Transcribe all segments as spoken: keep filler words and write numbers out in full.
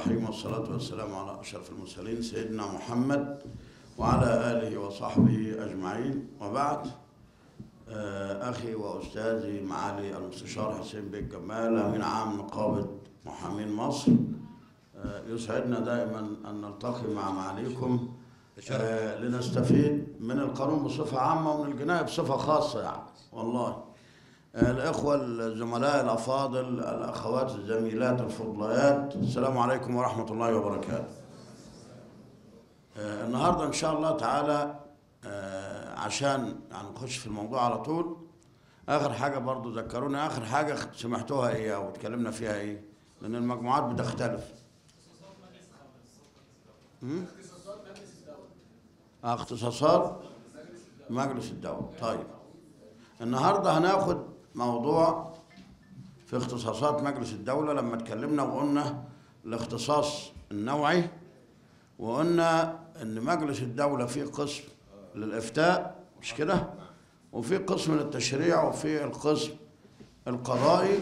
الرحيم، والصلاة والسلام على أشرف المرسلين سيدنا محمد وعلى آله وصحبه أجمعين، وبعد. أخي وأستاذي معالي المستشار حسين بيه جمال، أمين عام نقابة محامين مصر، يسعدنا دائما أن نلتقي مع معاليكم لنستفيد من القانون بصفة عامة ومن الجناية بصفة خاصة. يعني والله الإخوة الزملاء الأفاضل، الأخوات الزميلات الفضليات، السلام عليكم ورحمة الله وبركاته. النهاردة إن شاء الله تعالى عشان يعني نخش في الموضوع على طول، آخر حاجة برضو ذكرونا، آخر حاجة سمعتوها إيه أو اتكلمنا فيها إيه؟ لأن المجموعات بتختلف. اختصاصات مجلس الدولة. طيب النهارده هناخد موضوع في اختصاصات مجلس الدولة. لما اتكلمنا وقلنا الاختصاص النوعي، وقلنا ان مجلس الدولة فيه قسم للإفتاء، مش كده؟ وفي قسم للتشريع وفي القسم القضائي.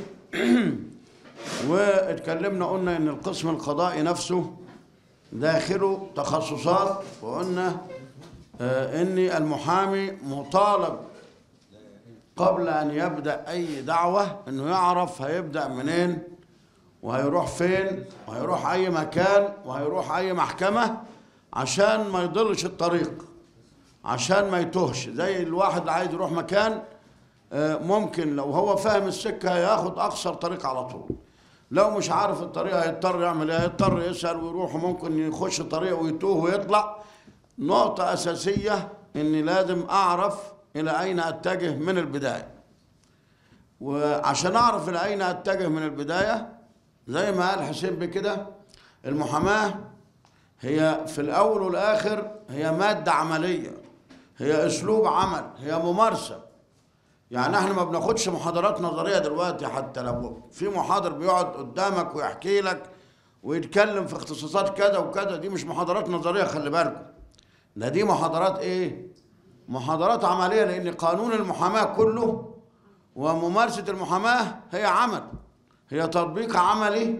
واتكلمنا قلنا ان القسم القضائي نفسه داخله تخصصات، وقلنا آه ان المحامي مطالب قبل ان يبدأ اي دعوة انه يعرف هيبدأ منين وهيروح فين وهيروح اي مكان وهيروح اي محكمة، عشان ما يضلش الطريق، عشان ما يتوهش. زي الواحد اللي عايز يروح مكان آه ممكن لو هو فاهم السكة هياخد اقصر طريق على طول، لو مش عارف الطريق هيضطر يعمل ايه؟ هيضطر يسأل ويروح، وممكن يخش طريق ويتوه ويطلع. نقطة أساسية إني لازم أعرف إلى أين أتجه من البداية. وعشان أعرف إلى أين أتجه من البداية، زي ما قال حسين بكده، المحاماة هي في الأول والآخر هي مادة عملية، هي أسلوب عمل، هي ممارسة. يعني احنا ما بناخدش محاضرات نظريه دلوقتي. حتى لو في محاضر بيقعد قدامك ويحكي لك ويتكلم في اختصاصات كذا وكذا، دي مش محاضرات نظريه، خلي بالكم. ده دي محاضرات ايه؟ محاضرات عمليه، لان قانون المحاماه كله وممارسه المحاماه هي عمل، هي تطبيق عملي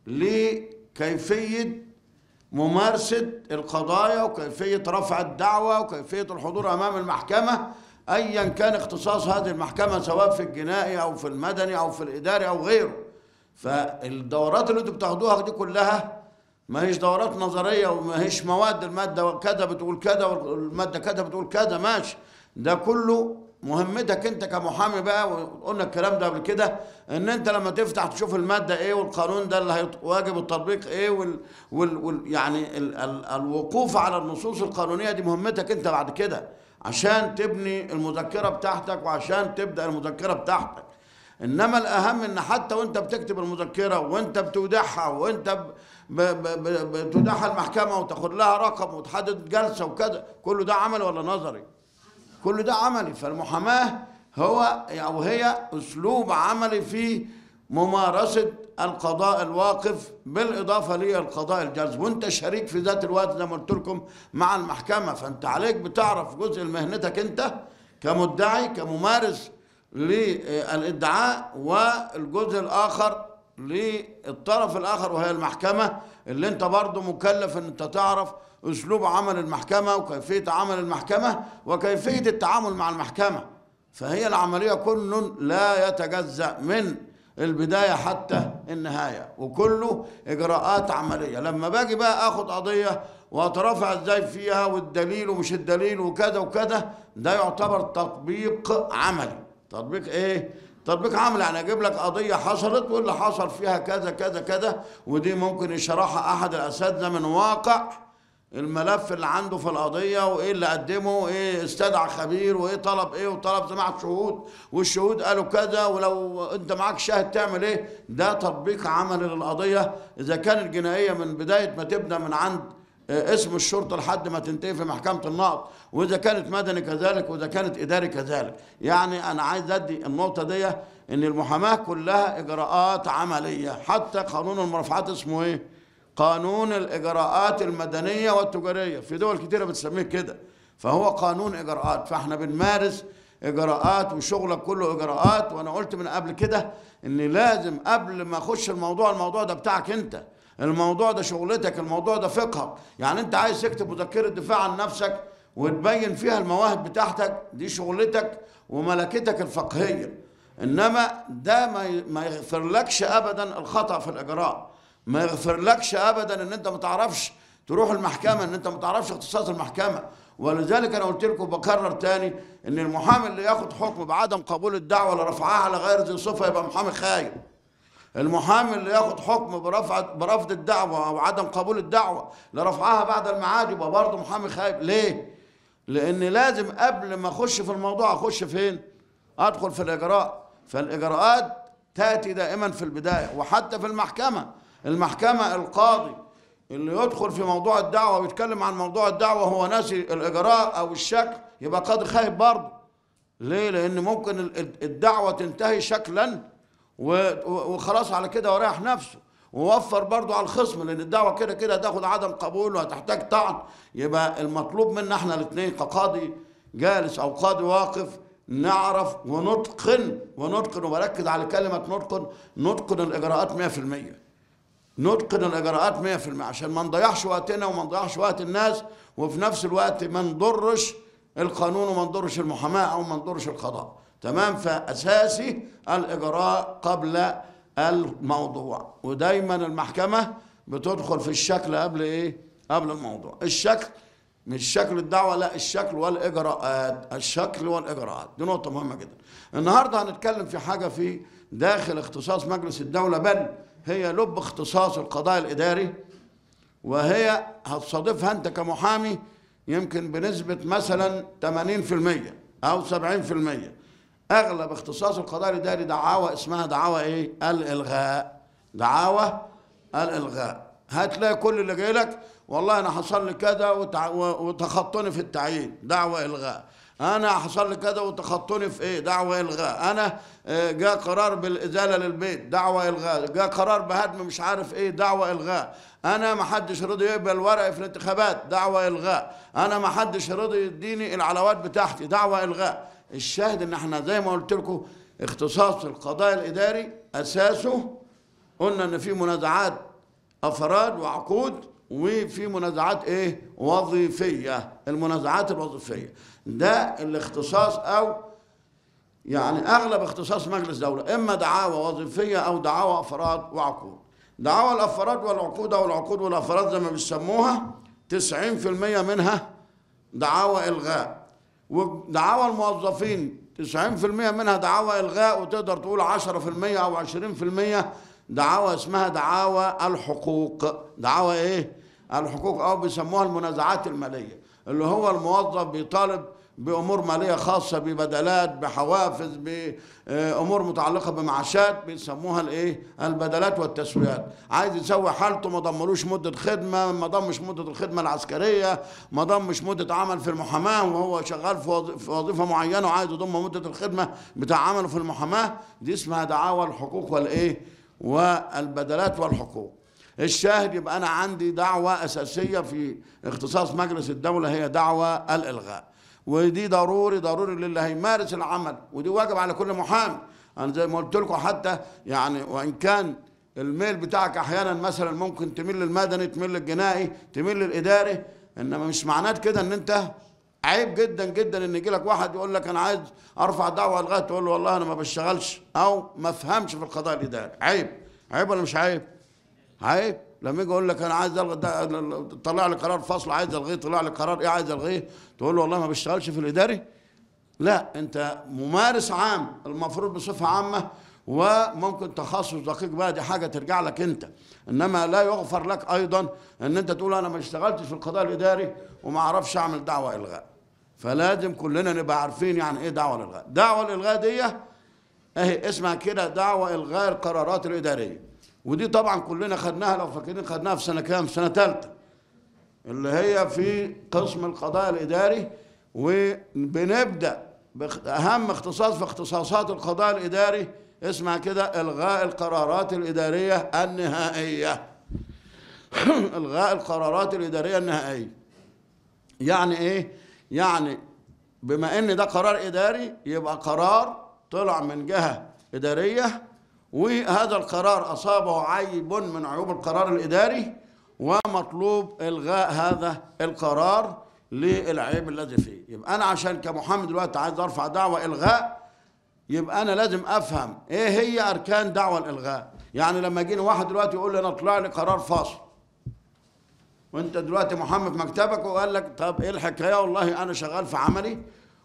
لكيفيه ممارسه القضايا وكيفيه رفع الدعوه وكيفيه الحضور امام المحكمه، ايا كان اختصاص هذه المحكمه، سواء في الجنائي او في المدني او في الاداري او غيره. فالدورات اللي انتوا بتاخدوها دي كلها ما هيش دورات نظريه وما هيش مواد الماده كذا بتقول كذا والماده كذا بتقول كذا، ماشي. ده كله مهمتك انت كمحامي بقى، وقلنا الكلام ده قبل كده، ان انت لما تفتح تشوف الماده ايه والقانون ده اللي واجب التطبيق ايه، وال, وال, وال يعني ال ال الوقوف على النصوص القانونيه دي مهمتك انت بعد كده، عشان تبني المذكرة بتاعتك وعشان تبدأ المذكرة بتاعتك. إنما الأهم إن حتى وأنت بتكتب المذكرة وأنت بتودعها وأنت بتودعها المحكمة وتاخد لها رقم وتحدد جلسة وكذا، كله ده عملي ولا نظري؟ كله ده عملي. فالمحاماة هو أو هي أسلوب عملي في ممارسة القضاء الواقف، بالإضافة للقضاء الجلس، وأنت شريك في ذات الوقت زي ما قلت لكم مع المحكمة. فأنت عليك بتعرف جزء مهنتك أنت كمدعي كممارس للإدعاء، والجزء الآخر للطرف الآخر وهي المحكمة، اللي أنت برضو مكلف أن أنت تعرف أسلوب عمل المحكمة وكيفية عمل المحكمة وكيفية التعامل مع المحكمة. فهي العملية كل لا يتجزأ من البداية حتى النهاية، وكله إجراءات عملية. لما باجي بقى آخد قضية وأترافع إزاي فيها والدليل ومش الدليل وكذا وكذا، ده يعتبر تطبيق عملي. تطبيق إيه؟ تطبيق عملي. يعني أجيب لك قضية حصلت واللي حصل فيها كذا كذا كذا، ودي ممكن يشرحها أحد الأساتذة من واقع الملف اللي عنده في القضية، وإيه اللي قدمه، وإيه استدعى خبير، وإيه طلب إيه، وطلب سماع شهود، والشهود قالوا كذا، ولو أنت معاك شاهد تعمل إيه. ده تطبيق عملي للقضية. إذا كانت جنائية من بداية ما تبدأ من عند اسم الشرطة لحد ما تنتهي في محكمة النقض، وإذا كانت مدني كذلك، وإذا كانت إداري كذلك. يعني أنا عايز أدي النقطة دي، إن المحاماة كلها إجراءات عملية. حتى قانون المرافعات اسمه إيه؟ قانون الإجراءات المدنية والتجارية، في دول كتيرة بتسميه كده. فهو قانون إجراءات، فإحنا بنمارس إجراءات وشغلك كله إجراءات. وأنا قلت من قبل كده إن لازم قبل ما أخش الموضوع، الموضوع ده بتاعك أنت، الموضوع ده شغلتك، الموضوع ده فقهك. يعني انت عايز تكتب مذكرة دفاع عن نفسك وتبين فيها المواهب بتاعتك، دي شغلتك وملكتك الفقهية. انما ده ما ما يغفرلكش ابدا الخطأ في الاجراء، ما يغفرلكش ابدا ان انت ما تعرفش تروح المحكمة، ان انت ما تعرفش اختصاص المحكمة. ولذلك انا قلت لكم بكرر تاني ان المحامي اللي ياخد حكم بعدم قبول الدعوة لرفعها على غير ذي صفة يبقى محامي خاين. المحامي اللي ياخد حكم برفع برفض الدعوة او عدم قبول الدعوة لرفعها بعد الميعاد يبقى برضه محامي خايب. ليه؟ لان لازم قبل ما اخش في الموضوع اخش فين؟ ادخل في الاجراء. فالاجراءات تاتي دائما في البداية. وحتى في المحكمة، المحكمة القاضي اللي يدخل في موضوع الدعوة ويتكلم عن موضوع الدعوة هو ناسي الإجراء أو الشكل يبقى قاضي خايب برضه. ليه؟ لأن ممكن الدعوة تنتهي شكلا وخلاص على كده وريح نفسه ووفر برضه على الخصم، لأن الدعوة كده كده هتاخد عدم قبول وهتحتاج طعن. يبقى المطلوب منا احنا الاثنين كقاضي جالس أو قاضي واقف نعرف ونتقن ونتقن وبركز على كلمة نتقن، نتقن الإجراءات مئة في المئة. نتقن الاجراءات مئة في المئة عشان ما نضيعش وقتنا وما نضيعش وقت الناس، وفي نفس الوقت ما نضرش القانون وما نضرش المحاماه او ما نضرش القضاء. تمام؟ فاساسي الاجراء قبل الموضوع. ودايما المحكمه بتدخل في الشكل قبل ايه؟ قبل الموضوع. الشكل مش شكل الدعوه، لا، الشكل والاجراءات، الشكل والاجراءات دي نقطه مهمه جدا. النهارده هنتكلم في حاجه في داخل اختصاص مجلس الدوله، بل هي لب اختصاص القضاء الإداري، وهي هتصادفها أنت كمحامي يمكن بنسبة مثلا ثمانين في المئة أو سبعين في المئة. أغلب اختصاص القضاء الإداري دعاوى اسمها دعاوى إيه؟ الإلغاء. دعاوى الإلغاء. هتلاقي كل اللي جاي لك والله أنا حصل لي كذا وتخطوني في التعيين، دعوى إلغاء. أنا حصل لي كذا وتخطوني في إيه؟ دعوة إلغاء. أنا جاء قرار بالإزالة للبيت، دعوة إلغاء. جاء قرار بهدم مش عارف إيه، دعوة إلغاء. أنا ما حدش رضي يقبل ورقي في الانتخابات، دعوة إلغاء. أنا ما حدش رضي يديني العلاوات بتاعتي، دعوة إلغاء. الشاهد إن إحنا زي ما قلت لكم اختصاص القضاء الإداري أساسه قلنا إن في منازعات أفراد وعقود، وفي منازعات ايه؟ وظيفيه. المنازعات الوظيفيه ده الاختصاص، او يعني اغلب اختصاص مجلس دوله، اما دعاوى وظيفيه او دعاوى افراد وعقود. دعاوى الافراد والعقود او العقود والافراد زي ما بيسموها تسعين في المئة منها دعاوى الغاء، ودعاوى الموظفين تسعين في المئة منها دعاوى الغاء، وتقدر تقول عشرة في المئة او عشرين في المئة دعاوى اسمها دعاوى الحقوق. دعاوى ايه؟ الحقوق، او بيسموها المنازعات الماليه، اللي هو الموظف بيطالب بامور ماليه خاصه، ببدلات، بحوافز، بامور متعلقه بمعاشات، بيسموها الايه؟ البدلات والتسويات. عايز يسوي حالته ما ضملوش مده خدمه، ما ضمش مده الخدمه العسكريه، ما ضمش مده عمل في المحاماه وهو شغال في وظيفه معينه وعايز يضم مده الخدمه بتاع عمله في المحاماه، دي اسمها دعاوى الحقوق والايه؟ والبدلات والحقوق. الشاهد يبقى أنا عندي دعوة أساسية في اختصاص مجلس الدولة هي دعوة الإلغاء، ودي ضروري ضروري للي هيمارس العمل، ودي واجب على كل محامي. أنا زي ما قلت لكم حتى يعني وإن كان الميل بتاعك أحيانا مثلا ممكن تميل للمدني، تميل للجنائي، تميل للإداري، إنما مش معناه كده إن أنت عيب جدا جدا إن يجي لك واحد يقول لك أنا عايز أرفع دعوة إلغاء، تقول له والله أنا ما بشتغلش أو ما فهمش في القضاء الإداري. عيب. عيب ولا مش عيب؟ عيب. لما يجي يقول لك انا عايز الغي، طلع لي قرار فصل عايز الغيه، طلع لي قرار ايه عايز الغيه، تقول له والله ما بشتغلش في الاداري؟ لا، انت ممارس عام المفروض بصفه عامه، وممكن تخصص دقيق بقى دي حاجه ترجع لك انت، انما لا يغفر لك ايضا ان انت تقول انا ما اشتغلتش في القضاء الاداري وما اعرفش اعمل دعوه الغاء. فلازم كلنا نبقى عارفين يعني ايه دعوه الالغاء. دعوه الالغاء دي اهي اسمها كده دعوه الغاء القرارات الاداريه، ودي طبعا كلنا خدناها، لو فاكرين خدناها في سنه كام؟ في سنه ثالثه، اللي هي في قسم القضاء الاداري. وبنبدا باهم اختصاص في اختصاصات القضاء الاداري اسمها كده الغاء القرارات الاداريه النهائيه. الغاء القرارات الاداريه النهائيه يعني ايه؟ يعني بما ان ده قرار اداري يبقى قرار طلع من جهه اداريه وهذا القرار أصابه عيب من عيوب القرار الإداري، ومطلوب إلغاء هذا القرار للعيب الذي فيه. يبقى أنا عشان كمحامي دلوقتي عايز أرفع دعوة إلغاء، يبقى أنا لازم أفهم إيه هي أركان دعوة الإلغاء. يعني لما يجيني واحد دلوقتي يقول لي أنا طلع لي قرار فاصل، وأنت دلوقتي محامي في مكتبك وقال لك طب إيه الحكاية؟ والله أنا شغال في عملي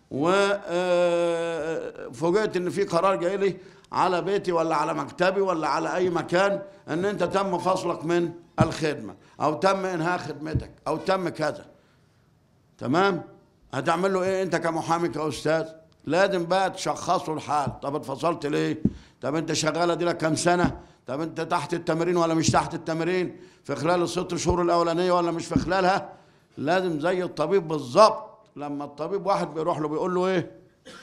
وفوجئت إن في قرار جاي لي على بيتي ولا على مكتبي ولا على أي مكان إن أنت تم فصلك من الخدمة، أو تم إنهاء خدمتك، أو تم كذا. تمام؟ هتعمل له إيه أنت كمحامي كأستاذ؟ لازم بقى تشخصه الحال. طب اتفصلت ليه؟ طب أنت شغالة دي لك كام سنة؟ طب أنت تحت التمرين ولا مش تحت التمرين؟ في خلال الست شهور الأولانية ولا مش في خلالها؟ لازم زي الطبيب بالظبط. لما الطبيب واحد بيروح له بيقول له إيه؟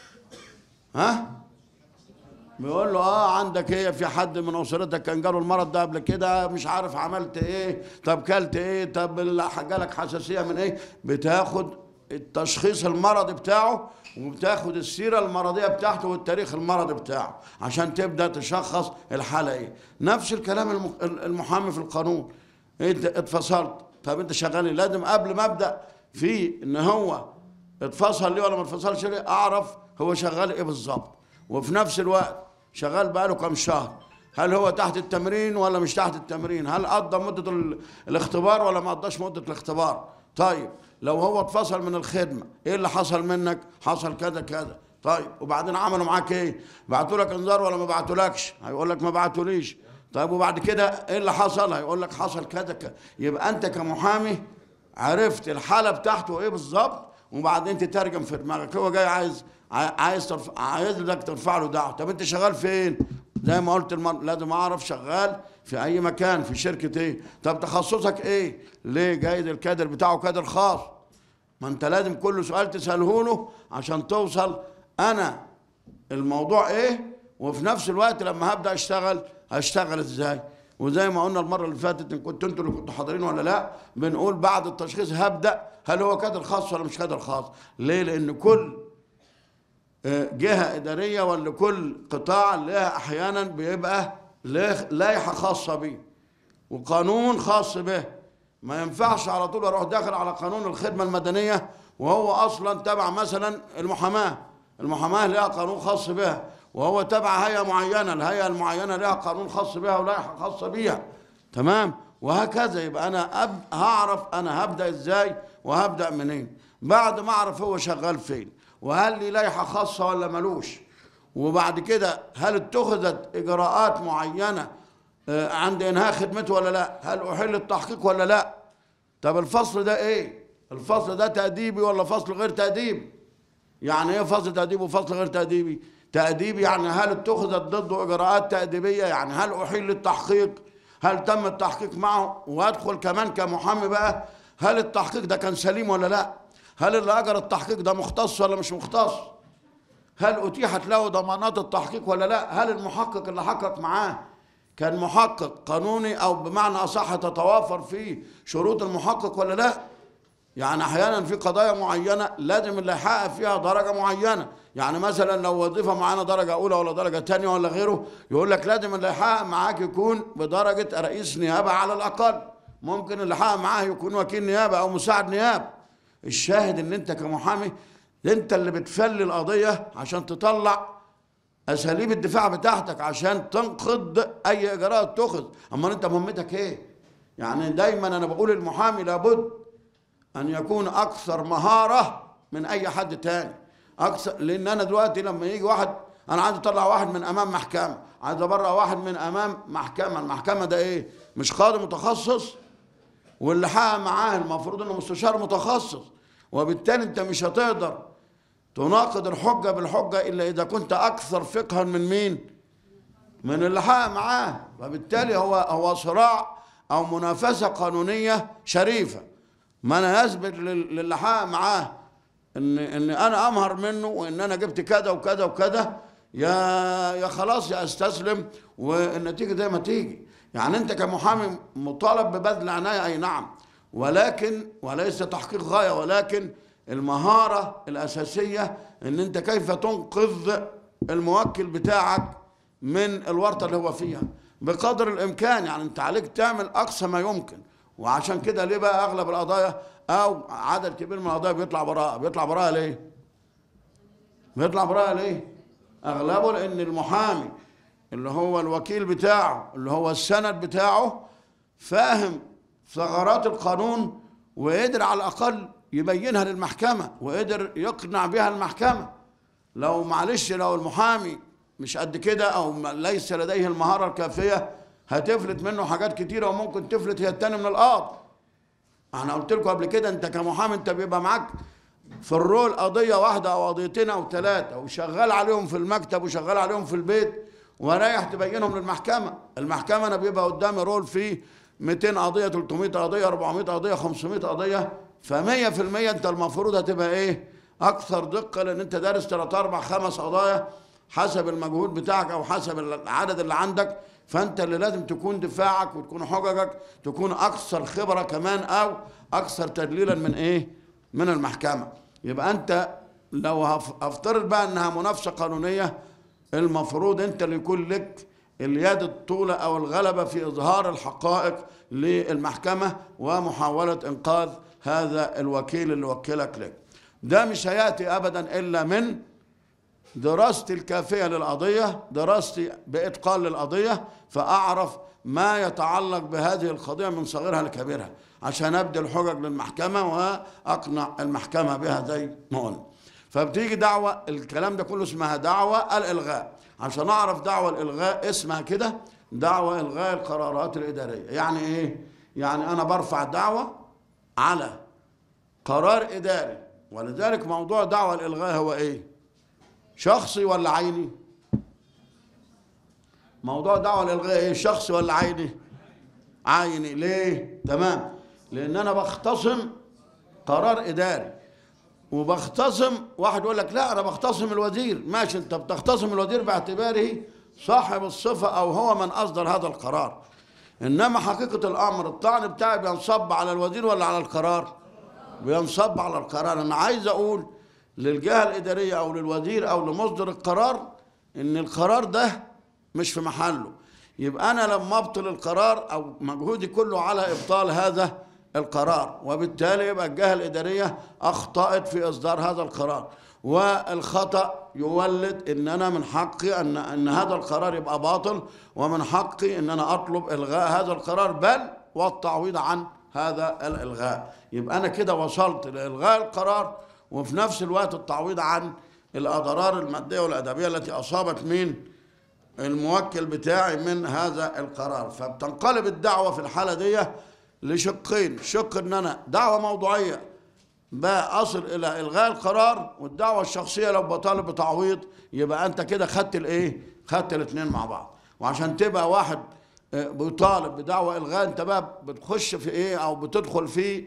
ها؟ بيقول له اه عندك ايه؟ في حد من اسرتك كان جاله المرض ده قبل كده؟ مش عارف عملت ايه؟ طب كلت ايه؟ طب جالك حساسيه من ايه؟ بتاخد التشخيص المرضي بتاعه، وبتاخد السيره المرضيه بتاعته والتاريخ المرضي بتاعه عشان تبدا تشخص الحاله ايه. نفس الكلام المحامي في القانون. انت اتفصلت، طب انت شغال ايه؟ لازم قبل ما ابدا في ان هو اتفصل ليه ولا ما اتفصلش ليه اعرف هو شغال ايه بالظبط. وفي نفس الوقت شغال بقاله كم شهر، هل هو تحت التمرين ولا مش تحت التمرين؟ هل قضى مدة الاختبار ولا ما قضاش مدة الاختبار؟ طيب لو هو اتفصل من الخدمة، ايه اللي حصل منك؟ حصل كذا كذا. طيب وبعدين عملوا معاك ايه؟ بعتوا لك انذار ولا ما بعتولكش؟ هيقول لك ما بعتوليش. طيب وبعد كده ايه اللي حصل؟ هيقول لك حصل كذا كذا. يبقى انت كمحامي عرفت الحالة بتاعته ايه بالظبط، وبعدين تترجم في دماغك. هو جاي عايز عايز ترفع عايز لك ترفع له دعوه. طب انت شغال فين؟ زي ما قلت المر... لازم اعرف شغال في اي مكان، في شركه ايه؟ طب تخصصك ايه؟ ليه جايز الكادر بتاعه كادر خاص؟ ما انت لازم كل سؤال تساله له عشان توصل انا الموضوع ايه، وفي نفس الوقت لما هبدا اشتغل هشتغل ازاي. وزي ما قلنا المره اللي فاتت، ان كنتوا انتوا اللي كنتوا حاضرين ولا لا، بنقول بعد التشخيص هبدا هل هو كادر خاص ولا مش كادر خاص. ليه؟ لان كل جهة إدارية ولا كل قطاع لها أحيانا بيبقى لائحة خاصة به وقانون خاص به. ما ينفعش على طول أروح داخل على قانون الخدمة المدنية وهو أصلا تبع مثلا المحاماة. المحاماة لها قانون خاص بها، وهو تبع هيئة معينة، الهيئة المعينة لها قانون خاص بها ولائحة خاصة بها. تمام؟ وهكذا. يبقى أنا أب... هعرف أنا هبدأ إزاي وهبدأ منين. بعد ما أعرف هو شغال فين، وهل لي لائحة خاصة ولا ملوش، وبعد كده هل اتخذت إجراءات معينة عند إنهاء خدمته ولا لا، هل أحل التحقيق ولا لا. طب الفصل ده إيه؟ الفصل ده تأديبي ولا فصل غير تأديبي؟ يعني إيه فصل تأديبي وفصل غير تأديبي؟ تأديبي يعني هل اتخذت ضده إجراءات تأديبية، يعني هل أحل التحقيق، هل تم التحقيق معه. وأدخل كمان كمحامي بقى، هل التحقيق ده كان سليم ولا لا؟ هل اللي أجرى التحقيق ده مختص ولا مش مختص؟ هل أتيحت له ضمانات التحقيق ولا لا؟ هل المحقق اللي حقق معاه كان محقق قانوني، أو بمعنى أصح تتوافر فيه شروط المحقق ولا لا؟ يعني أحيانا في قضايا معينة لازم اللي يحقق فيها درجة معينة. يعني مثلا لو وظيفة معانا درجة أولى ولا درجة تانية ولا غيره، يقول لك لازم اللي يحقق معاك يكون بدرجة رئيس نيابة على الأقل. ممكن اللي يحقق معاه يكون وكيل نيابة أو مساعد نيابة. الشاهد ان انت كمحامي انت اللي بتفلي القضيه عشان تطلع اساليب الدفاع بتاعتك عشان تنقض اي اجراء اتخذ. اما انت مهمتك ايه؟ يعني دايما انا بقول المحامي لابد ان يكون اكثر مهاره من اي حد تاني. اكثر، لان انا دلوقتي لما يجي واحد انا عايز اطلع واحد من امام محكمه، عايز ابرأ واحد من امام محكمه. المحكمه ده ايه؟ مش قاضي متخصص؟ واللي حقق معاه المفروض انه مستشار متخصص. وبالتالي انت مش هتقدر تناقض الحجه بالحجه الا اذا كنت اكثر فقها من مين؟ من اللي حقق معاه. فبالتالي هو هو صراع او منافسه قانونيه شريفه. ما انا اثبت للي حقق معاه ان ان انا امهر منه، وان انا جبت كذا وكذا وكذا، يا يا خلاص يا استسلم والنتيجه زي ما تيجي. يعني انت كمحامي مطالب ببذل عنايه، اي نعم، ولكن وليس تحقيق غايه، ولكن المهاره الاساسيه ان انت كيف تنقذ الموكل بتاعك من الورطة اللي هو فيها بقدر الإمكان. يعني أنت عليك تعمل أقصى ما يمكن. وعشان كده ليه بقى أغلب القضايا أو عدد كبير من القضايا بيطلع براءة؟ بيطلع براءة ليه؟ بيطلع براءة ليه؟ أغلبه لأن المحامي اللي هو الوكيل بتاعه اللي هو السند بتاعه فاهم ثغرات القانون وقدر على الأقل يبينها للمحكمة وقدر يقنع بها المحكمة. لو معلش لو المحامي مش قد كده أو ليس لديه المهارة الكافية هتفلت منه حاجات كتيرة وممكن تفلت هي التاني من القاضي. أنا قلت لكم قبل كده أنت كمحامي أنت بيبقى معاك في الرول قضية واحدة أو قضيتين أو ثلاثة وشغال عليهم في المكتب وشغال عليهم في البيت ورايح تبينهم للمحكمة. المحكمة أنا بيبقى قدامي رول فيه مئتين قضية ثلاثمئة قضية أربعمئة قضية خمسمئة قضية، فمية في المية أنت المفروض هتبقى إيه؟ أكثر دقة لأن أنت دارس ثلاث أربع خمس قضايا حسب المجهود بتاعك أو حسب العدد اللي عندك. فأنت اللي لازم تكون دفاعك وتكون حججك تكون أكثر خبرة كمان أو أكثر تدليلا من إيه؟ من المحكمة. يبقى أنت لو هفترض بقى أنها منافسة قانونية المفروض أنت اللي يكون لك اليد الطولة أو الغلبة في إظهار الحقائق للمحكمة ومحاولة إنقاذ هذا الوكيل اللي وكلك لك. ده مش هيأتي أبدا إلا من دراستي الكافية للقضية، دراستي بإتقان للقضية، فأعرف ما يتعلق بهذه القضية من صغيرها لكبيرها عشان أبدي الحجج للمحكمة وأقنع المحكمة بها زي ما قلنا. فبتيجي دعوة الكلام ده كله اسمها دعوة الإلغاء. عشان أعرف دعوة الإلغاء اسمها كده دعوة إلغاء القرارات الإدارية. يعني إيه؟ يعني أنا برفع دعوة على قرار إداري، ولذلك موضوع دعوة الإلغاء هو إيه؟ شخصي ولا عيني؟ موضوع دعوة الإلغاء إيه؟ شخصي ولا عيني؟ عيني. ليه؟ تمام، لأن أنا بختصم قرار إداري وبختصم واحد يقول لك لا أنا بختصم الوزير. ماشي، أنت بتختصم الوزير باعتباره صاحب الصفة أو هو من أصدر هذا القرار، إنما حقيقة الأمر الطعن بتاعي بينصب على الوزير ولا على القرار؟ بينصب على القرار. أنا عايز أقول للجهة الإدارية أو للوزير أو لمصدر القرار إن القرار ده مش في محله. يبقى أنا لما أبطل القرار أو مجهودي كله على إبطال هذا القرار، وبالتالي يبقى الجهة الإدارية أخطأت في إصدار هذا القرار، والخطأ يولد إن أنا من حقي أن أن هذا القرار يبقى باطل، ومن حقي إن أنا أطلب إلغاء هذا القرار بل والتعويض عن هذا الإلغاء. يبقى أنا كده وصلت لإلغاء القرار وفي نفس الوقت التعويض عن الأضرار المادية والأدبية التي أصابت من الموكل بتاعي من هذا القرار. فبتنقلب الدعوة في الحالة دي لشقين: شق ان انا دعوه موضوعيه بقى اصل الى الغاء القرار، والدعوه الشخصيه لو بطالب بتعويض. يبقى انت كده خدت الايه؟ خدت الاثنين مع بعض. وعشان تبقى واحد بيطالب بدعوه الغاء انت بقى بتخش في ايه او بتدخل في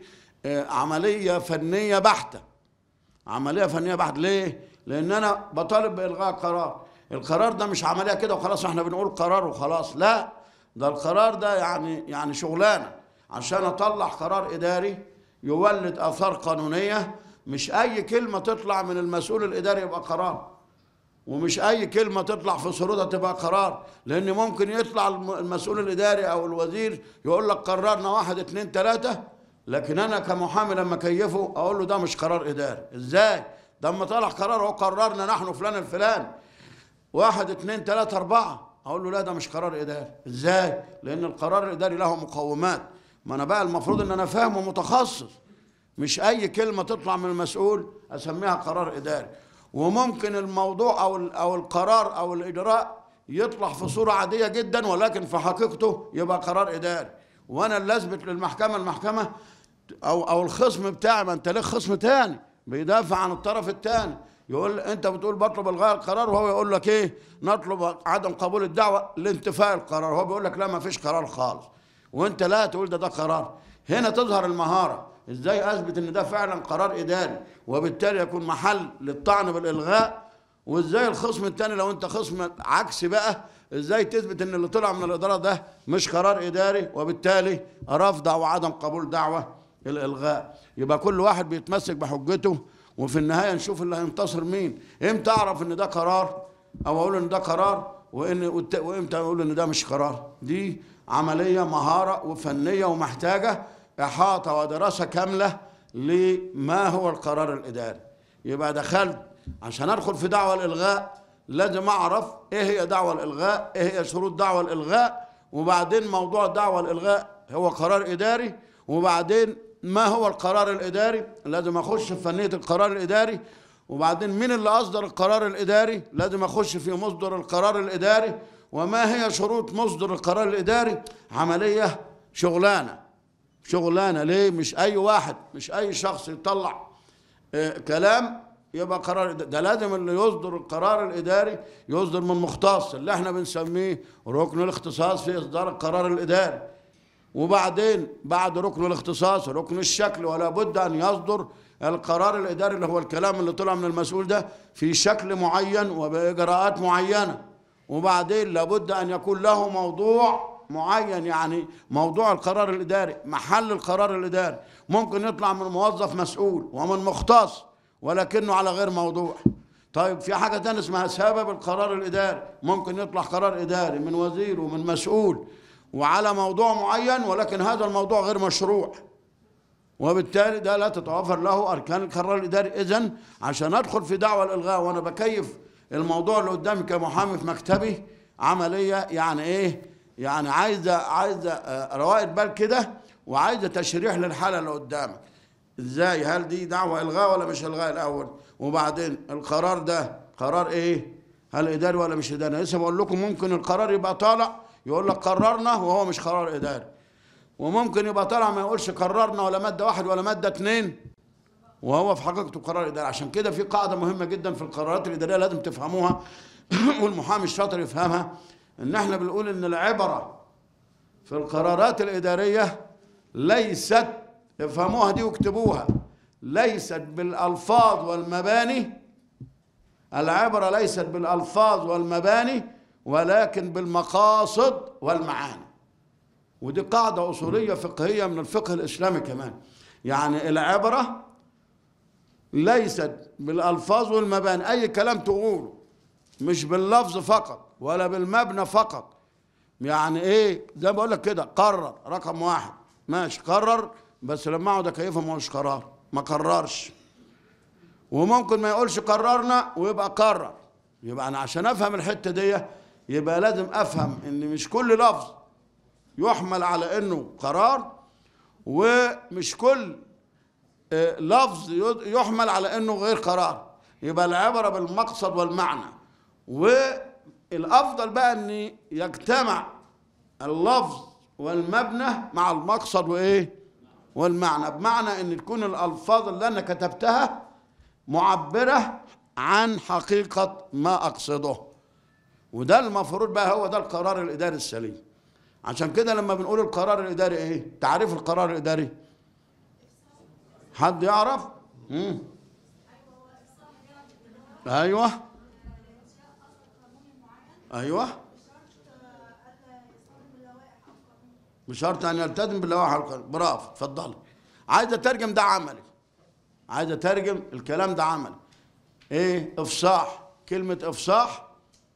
عمليه فنيه بحته. عمليه فنيه بحته. ليه؟ لان انا بطالب بالغاء قرار. القرار ده مش عمليه كده وخلاص احنا بنقول قرار وخلاص، لا، ده القرار ده يعني يعني شغلانه عشان اطلع قرار اداري يولد اثار قانونيه. مش اي كلمه تطلع من المسؤول الاداري يبقى قرار، ومش اي كلمه تطلع في صورتها تبقى قرار، لان ممكن يطلع المسؤول الاداري او الوزير يقول لك قررنا واحد اتنين تلاته، لكن انا كمحامي لما كيفه اقول له ده مش قرار اداري. ازاي؟ ده اما طلع قرار هو قررنا نحن فلان الفلان واحد اتنين تلاته اربعه، اقول له لا ده مش قرار اداري. ازاي؟ لان القرار الاداري له مقومات. ما انا بقى المفروض ان انا فاهم ومتخصص، مش اي كلمه تطلع من المسؤول اسميها قرار اداري. وممكن الموضوع او او القرار او الاجراء يطلع في صوره عاديه جدا ولكن في حقيقته يبقى قرار اداري، وانا اللي اثبت للمحكمه المحكمه او او الخصم بتاعي. ما انت ليه خصم تاني بيدافع عن الطرف الثاني، يقول انت بتقول بطلب الغاء القرار وهو يقول لك ايه؟ نطلب عدم قبول الدعوه لانتفاء القرار. هو بيقول لك لا ما فيش قرار خالص، وانت لا تقول ده ده قرار. هنا تظهر المهاره، ازاي اثبت ان ده فعلا قرار اداري وبالتالي يكون محل للطعن بالالغاء، وازاي الخصم الثاني لو انت خصم عكسي بقى ازاي تثبت ان اللي طلع من الاداره ده مش قرار اداري وبالتالي رفض او عدم قبول دعوه الالغاء. يبقى كل واحد بيتمسك بحجته، وفي النهايه نشوف اللي هينتصر مين. امتى اعرف ان ده قرار او اقول ان ده قرار، وإن وإمتى نقول إن ده مش قرار. دي عملية مهارة وفنية ومحتاجة إحاطة ودراسة كاملة لما هو القرار الإداري. يبقى دخلت عشان أدخل في دعوى الإلغاء لازم أعرف إيه هي دعوى الإلغاء، إيه هي شروط دعوى الإلغاء، وبعدين موضوع دعوى الإلغاء هو قرار إداري، وبعدين ما هو القرار الإداري، لازم أخش في فنية القرار الإداري، وبعدين مين اللي أصدر القرار الإداري، لازم أخش في مصدر القرار الإداري، وما هي شروط مصدر القرار الإداري. عملية شغلانة شغلانة. ليه؟ مش أي واحد، مش أي شخص يطلع آه كلام يبقى قرار. ده لازم اللي يصدر القرار الإداري يصدر من مختص اللي احنا بنسميه ركن الاختصاص في إصدار القرار الإداري. وبعدين بعد ركن الاختصاص ركن الشكل، ولا بد أن يصدر القرار الإداري اللي هو الكلام اللي طلع من المسؤول ده في شكل معين وبإجراءات معينة. وبعدين لابد أن يكون له موضوع معين، يعني موضوع القرار الإداري، محل القرار الإداري. ممكن يطلع من موظف مسؤول ومن مختص ولكنه على غير موضوع. طيب في حاجة تانية اسمها سبب القرار الإداري، ممكن يطلع قرار إداري من وزير ومن مسؤول وعلى موضوع معين ولكن هذا الموضوع غير مشروع، وبالتالي ده لا تتوفر له أركان القرار الإداري. إذن عشان أدخل في دعوى الإلغاء وأنا بكيف الموضوع اللي قدامي كمحامي في مكتبي، عملية يعني إيه؟ يعني عايزة عايزة روائد بال كده، وعايزة تشريح للحالة اللي قدامك. إزاي؟ هل دي دعوى إلغاء ولا مش إلغاء الأول؟ وبعدين القرار ده قرار إيه؟ هل إداري ولا مش إداري؟ لسه بقول لكم ممكن القرار يبقى طالع يقول لك قررنا وهو مش قرار إداري، وممكن يبقى طالع ما يقولش قررنا ولا مادة واحد ولا مادة اتنين وهو في حقيقته قرار إداري. عشان كده في قاعدة مهمة جدا في القرارات الإدارية لازم تفهموها والمحامي الشاطر يفهمها، إن إحنا بنقول إن العبرة في القرارات الإدارية ليست، افهموها دي واكتبوها، ليست بالألفاظ والمباني. العبرة ليست بالألفاظ والمباني ولكن بالمقاصد والمعاني. ودي قاعدة أصولية فقهية من الفقه الإسلامي كمان. يعني العبرة ليست بالألفاظ والمباني، أي كلام تقوله مش باللفظ فقط ولا بالمبنى فقط. يعني إيه؟ زي ما بقول لك كده، قرر رقم واحد، ماشي قرر، بس لما اقعد اكيفه ما هوش قرار، ما قررش. وممكن ما يقولش قررنا ويبقى قرر. يبقى انا عشان افهم الحته دي يبقى لازم افهم ان مش كل لفظ يحمل على انه قرار، ومش كل لفظ يحمل على انه غير قرار. يبقى العبره بالمقصد والمعنى. والافضل بقى ان يجتمع اللفظ والمبنى مع المقصد وايه والمعنى، بمعنى ان تكون الالفاظ اللي انا كتبتها معبره عن حقيقه ما اقصده. وده المفروض بقى هو ده القرار الاداري السليم. عشان كده لما بنقول القرار الاداري ايه؟ تعريف القرار الاداري حد يعرف؟ امم ايوه ايوه بشرط ان يلتزم باللوائح القانونيه. برافو، اتفضلي. عايز اترجم ده عملي، عايز اترجم الكلام ده عملي. ايه؟ افصاح. كلمه افصاح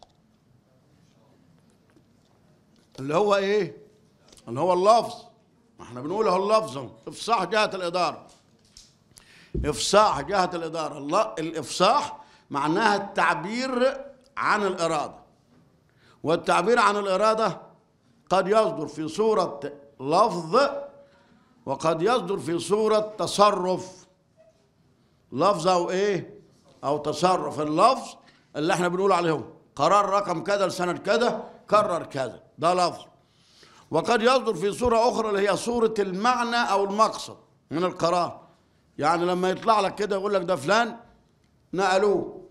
اللي هو ايه؟ اللي هو اللفظ. ما احنا بنقول اهو اللفظ. افصاح جهه الاداره، افصاح جهه الاداره. الله، الافصاح معناها التعبير عن الاراده، والتعبير عن الاراده قد يصدر في صورة لفظ وقد يصدر في صورة تصرف. لفظ أو إيه؟ أو تصرف. اللفظ اللي احنا بنقول عليهم قرار رقم كذا لسنة كذا، قرر كذا، ده لفظ. وقد يصدر في صورة أخرى اللي هي صورة المعنى أو المقصد من القرار. يعني لما يطلع لك كده يقول لك ده فلان نقلوه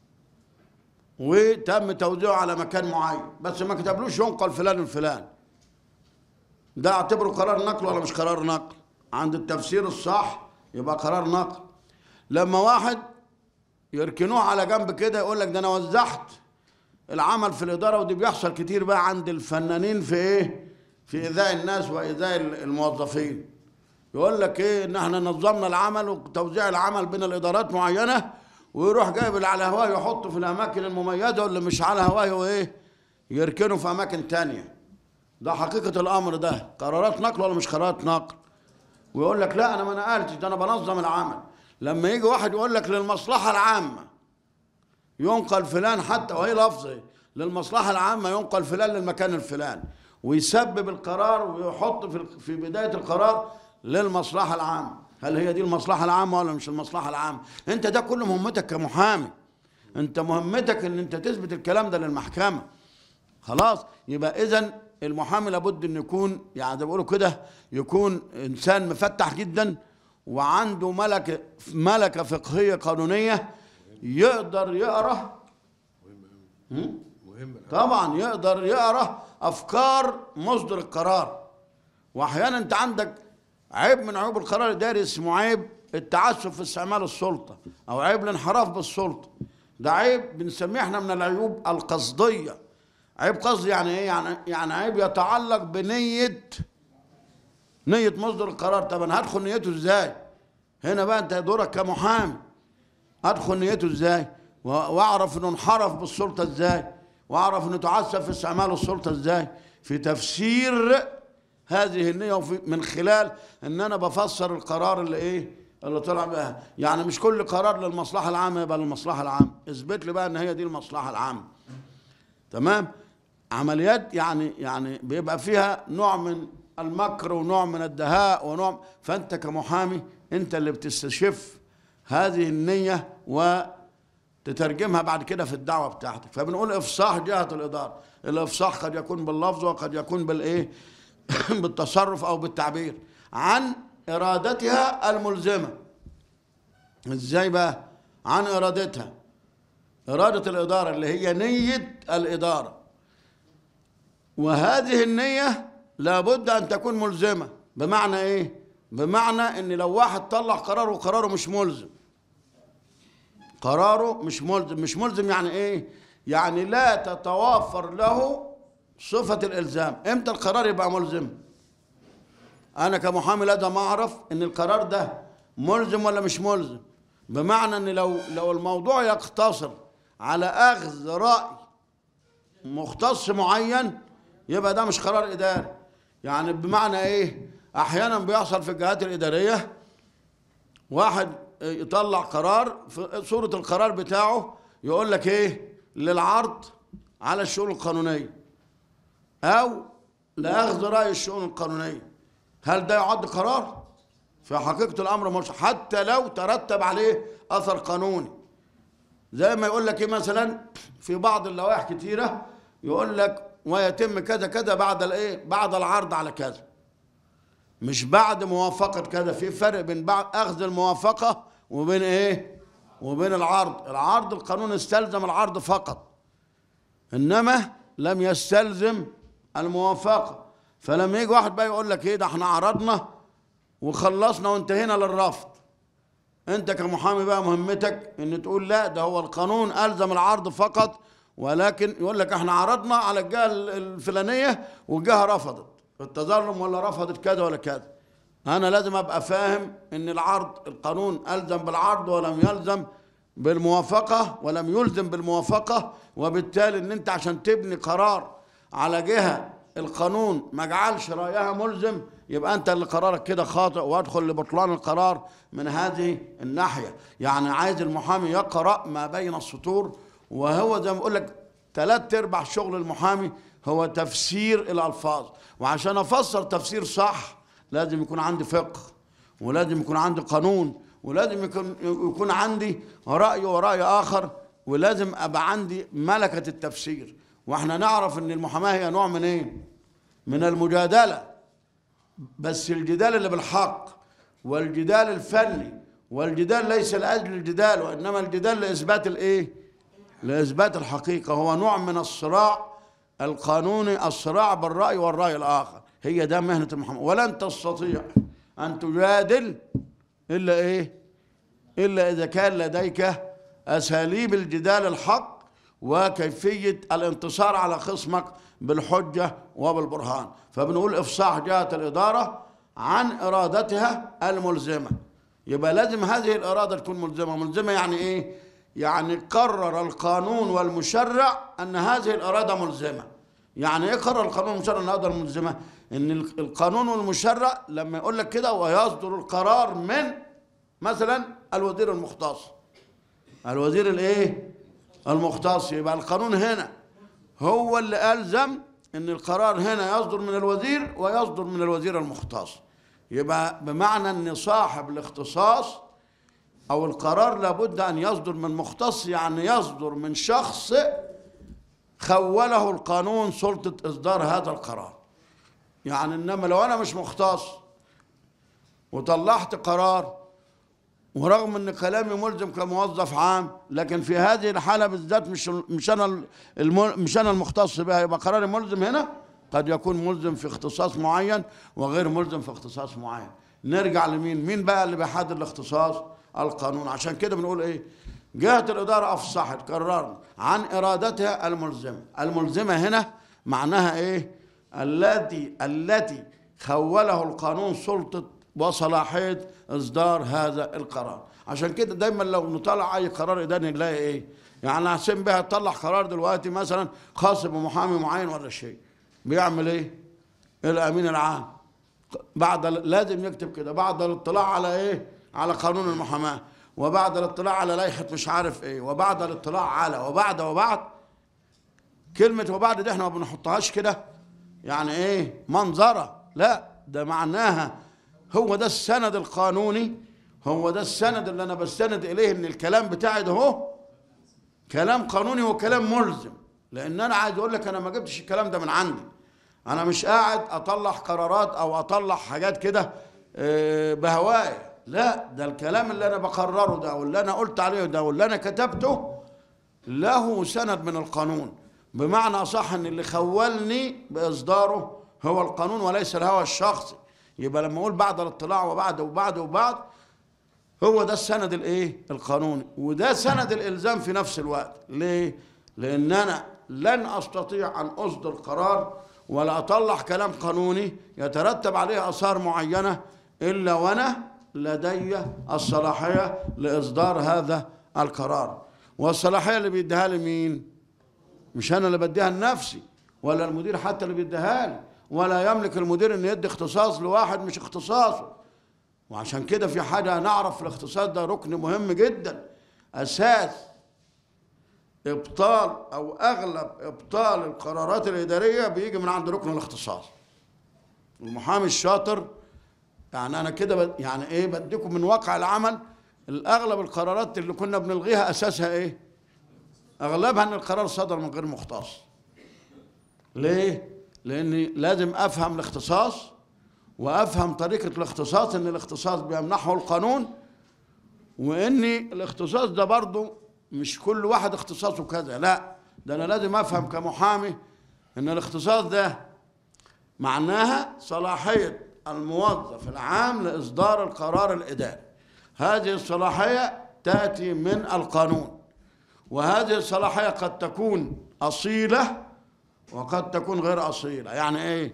وتم توزيعه على مكان معين، بس ما كتبلوش ينقل فلان الفلان، ده اعتبره قرار نقل ولا مش قرار نقل؟ عند التفسير الصح يبقى قرار نقل. لما واحد يركنوه على جنب كده يقول لك ده انا وزعت العمل في الاداره، ودي بيحصل كتير بقى عند الفنانين في ايه؟ في ايذاء الناس وايذاء الموظفين. يقول لك ايه؟ ان احنا نظمنا العمل وتوزيع العمل بين الادارات معينه، ويروح جايب اللي على هواه يحطه في الاماكن المميزه واللي مش على هواه وايه؟ يركنوا في أماكن تانية. ده حقيقة الأمر، ده قرارات نقل ولا مش قرارات نقل؟ ويقول لك لا أنا ما نقلتش، ده أنا بنظم العمل. لما يجي واحد يقول لك للمصلحة العامة ينقل فلان، حتى وهي لفظه للمصلحة العامة ينقل فلان للمكان الفلاني، ويسبب القرار ويحط في في بداية القرار للمصلحة العامة. هل هي دي المصلحة العامة ولا مش المصلحة العامة؟ أنت ده كل مهمتك كمحامي، أنت مهمتك إن أنت تثبت الكلام ده للمحكمة. خلاص، يبقى إذن المحامي لابد إنه يكون يعني زي ما بيقولوا كده يكون إنسان مفتح جدا وعنده ملكة ملكة فقهية قانونية، يقدر يقرأ مهم طبعا يقدر يقرأ أفكار مصدر القرار. وأحيانا أنت عندك عيب من عيوب القرار الإداري اسمه عيب التعسف في استعمال السلطة أو عيب الانحراف بالسلطة. ده عيب بنسميه احنا من العيوب القصدية. عيب قصدي يعني ايه؟ يعني يعني عيب يتعلق بنية نية مصدر القرار. طب انا هدخل نيته ازاي؟ هنا بقى انت دورك كمحامي، ادخل نيته ازاي؟ واعرف انه انحرف بالسلطة ازاي؟ واعرف انه تعسف في استعمال السلطة ازاي؟ في تفسير هذه النية، وفي من خلال ان انا بفسر القرار اللي ايه؟ اللي طلع بها. يعني مش كل قرار للمصلحة العامة يبقى للمصلحة العامة، اثبت لي بقى ان هي دي المصلحة العامة. تمام؟ عمليات يعني يعني بيبقى فيها نوع من المكر ونوع من الدهاء ونوع، فانت كمحامي انت اللي بتستشف هذه النية وتترجمها بعد كده في الدعوة بتاعتك. فبنقول افصاح جهة الإدارة. الافصاح قد يكون باللفظ وقد يكون بالايه؟ بالتصرف او بالتعبير عن ارادتها الملزمة. ازاي بقى؟ عن ارادتها، إرادة الإدارة اللي هي نية الإدارة. وهذه النية لابد أن تكون ملزمة. بمعنى إيه؟ بمعنى إن لو واحد طلع قرار وقراره مش ملزم، قراره مش ملزم. مش ملزم يعني إيه؟ يعني لا تتوافر له صفة الإلزام. إمتى القرار يبقى ملزم؟ أنا كمحامي لازم أعرف إن القرار ده ملزم ولا مش ملزم. بمعنى إن لو لو الموضوع يقتصر على أخذ رأي مختص معين يبقى ده مش قرار إداري. يعني بمعنى إيه؟ أحيانا بيحصل في الجهات الإدارية واحد يطلع قرار في صورة القرار بتاعه يقول لك إيه؟ للعرض على الشؤون القانونية أو لأخذ رأي الشؤون القانونية. هل ده يعد قرار؟ في حقيقة الأمر مش، حتى لو ترتب عليه أثر قانوني. زي ما يقول لك ايه مثلا في بعض اللوائح كتيره يقول لك ويتم كذا كذا بعد الايه؟ بعد العرض على كذا، مش بعد موافقه كذا. في فرق بين بعد اخذ الموافقه وبين ايه؟ وبين العرض. العرض القانون استلزم العرض فقط، انما لم يستلزم الموافقه. فلما يجي واحد بقى يقول لك ايه؟ ده احنا عرضنا وخلصنا وانتهينا للرفض. انت كمحامي بقى مهمتك ان تقول لا، ده هو القانون الزم العرض فقط، ولكن يقول لك احنا عرضنا على الجهه الفلانيه والجهه رفضت التظلم ولا رفضت كذا ولا كذا. انا لازم ابقى فاهم ان العرض القانون الزم بالعرض ولم يلزم بالموافقه ولم يلزم بالموافقه. وبالتالي ان انت عشان تبني قرار على جهه القانون ما جعلش رايها ملزم يبقى انت اللي قرارك كده خاطئ، وادخل لبطلان القرار من هذه الناحيه. يعني عايز المحامي يقرا ما بين السطور، وهو زي ما بقول لك ثلاث ارباع شغل المحامي هو تفسير الالفاظ. وعشان افسر تفسير صح لازم يكون عندي فقه، ولازم يكون عندي قانون، ولازم يكون يكون عندي راي وراي اخر، ولازم ابقى عندي ملكه التفسير. واحنا نعرف ان المحاماه هي نوع من ايه؟ من المجادله، بس الجدال اللي بالحق، والجدال الفني، والجدال ليس لاجل الجدال وانما الجدال لاثبات الايه؟ لاثبات الحقيقه. هو نوع من الصراع القانوني، الصراع بالراي والراي الاخر. هي ده مهنه المحاماه. ولن تستطيع ان تجادل الا ايه؟ الا اذا كان لديك اساليب الجدال الحق وكيفيه الانتصار على خصمك بالحجه وبالبرهان. فبنقول افصاح جهه الاداره عن ارادتها الملزمه. يبقى لازم هذه الاراده تكون ملزمه. ملزمه يعني ايه؟ يعني قرر القانون والمشرع ان هذه الاراده ملزمه. يعني ايه قرر القانون المشرع ان اقدر ملزمه؟ ان القانون المشرع لما يقول لك كده ويصدر القرار من مثلا الوزير المختص، الوزير الايه المختص، يبقى القانون هنا هو اللي ألزم ان القرار هنا يصدر من الوزير ويصدر من الوزير المختص. يبقى بمعنى ان صاحب الاختصاص او القرار لابد ان يصدر من مختص، يعني يصدر من شخص خوله القانون سلطة اصدار هذا القرار. يعني انما لو انا مش مختص وطلعت قرار ورغم ان كلامي ملزم كموظف عام، لكن في هذه الحالة بالذات مش مش انا مش انا المختص بها، يبقى قراري ملزم هنا؟ قد يكون ملزم في اختصاص معين وغير ملزم في اختصاص معين. نرجع لمين؟ مين بقى اللي بيحدد الاختصاص؟ القانون. عشان كده بنقول ايه؟ جهة الإدارة أفصحت قررنا عن إرادتها الملزمة. الملزمة هنا معناها ايه؟ التي التي خوله القانون سلطة وصلاحية إصدار هذا القرار. عشان كده دايما لو نطلع أي قرار إداري نلاقي إيه؟ يعني حسين بها تطلع قرار دلوقتي مثلا خاص بمحامي معين ولا شيء، بيعمل إيه؟ الأمين العام بعد لازم يكتب كده بعد الاطلاع على إيه؟ على قانون المحاماة، وبعد الاطلاع على لائحة مش عارف إيه، وبعد الاطلاع على وبعد وبعد. كلمة وبعد دي إحنا ما بنحطهاش كده يعني إيه؟ منظرة، لا، ده معناها هو ده السند القانوني، هو ده السند اللي انا بستند اليه ان الكلام بتاعي ده هو كلام قانوني وكلام ملزم. لان انا عايز اقول لك انا ما جبتش الكلام ده من عندي، انا مش قاعد اطلع قرارات او اطلع حاجات كده بهوايا، لا، ده الكلام اللي انا بقرره ده واللي انا قلت عليه ده واللي انا كتبته له سند من القانون. بمعنى اصح ان اللي خولني باصداره هو القانون وليس الهوى الشخصي. يبقى لما اقول بعد الاطلاع وبعد وبعد وبعد هو ده السند الايه؟ القانوني، وده سند الالزام في نفس الوقت. ليه؟ لان انا لن استطيع ان اصدر قرار ولا اطلع كلام قانوني يترتب عليه اثار معينه الا وانا لدي الصلاحيه لاصدار هذا القرار. والصلاحيه اللي بيديها لي مين؟ مش انا اللي بديها لنفسي ولا المدير حتى اللي بيديها لي، ولا يملك المدير ان يدي اختصاص لواحد مش اختصاصه. وعشان كده في حاجه نعرف في الاختصاص ده ركن مهم جدا، اساس ابطال او اغلب ابطال القرارات الاداريه بيجي من عند ركن الاختصاص. المحامي الشاطر يعني انا كده يعني ايه بديكم من واقع العمل، الاغلب القرارات اللي كنا بنلغيها اساسها ايه؟ اغلبها ان القرار صدر من غير مختص. ليه؟ لاني لازم افهم الاختصاص وافهم طريقه الاختصاص، ان الاختصاص بيمنحه القانون، وان الاختصاص ده برضه مش كل واحد اختصاصه كذا، لا، ده انا لازم افهم كمحامي ان الاختصاص ده معناها صلاحيه الموظف العام لاصدار القرار الاداري. هذه الصلاحيه تاتي من القانون، وهذه الصلاحيه قد تكون اصيله وقد تكون غير أصيلة. يعني إيه؟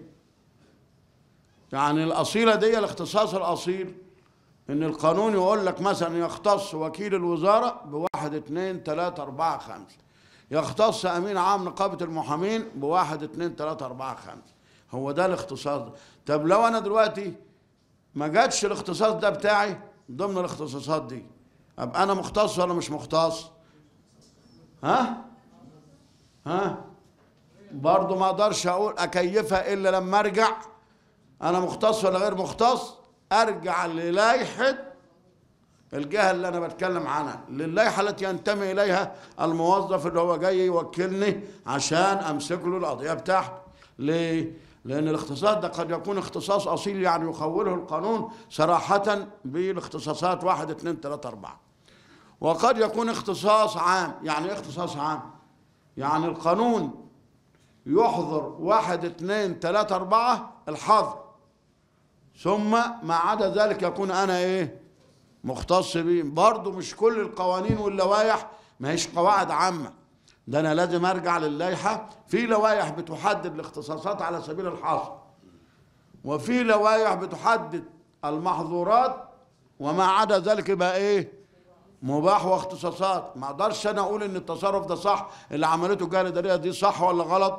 يعني الأصيلة دي الاختصاص الأصيل إن القانون يقول لك مثلا يختص وكيل الوزارة بواحد اتنين تلاتة أربعة خمسة، يختص أمين عام نقابة المحامين بواحد اتنين تلاتة أربعة خمسة. هو ده الاختصاص ده. طب لو أنا دلوقتي ما جاتش الاختصاص ده بتاعي ضمن الاختصاصات دي، أبقى أنا مختص ولا مش مختص؟ ها؟ ها؟ برضه ما اقدرش اقول اكيفها الا لما ارجع انا مختص ولا غير مختص، ارجع للائحه الجهه اللي انا بتكلم عنها، للائحه التي ينتمي اليها الموظف اللي هو جاي يوكلني عشان امسك له القضيه بتاعته. ليه؟ لان الاختصاص ده قد يكون اختصاص اصيل يعني يخوله القانون صراحه بالاختصاصات واحد اتنين تلاته اربعه، وقد يكون اختصاص عام. يعني ايه اختصاص عام؟ يعني القانون يحظر واحد اتنين تلاتة أربعة الحظر، ثم ما عدا ذلك يكون أنا إيه؟ مختص بيه. برضه مش كل القوانين واللوائح ما هيش قواعد عامة، ده أنا لازم أرجع للائحة. في لوائح بتحدد الاختصاصات على سبيل الحصر، وفي لوائح بتحدد المحظورات، وما عدا ذلك يبقى إيه؟ مباح واختصاصات. ما اقدرش انا اقول ان التصرف ده صح، اللي عملته الجهه الاداريه دي صح ولا غلط،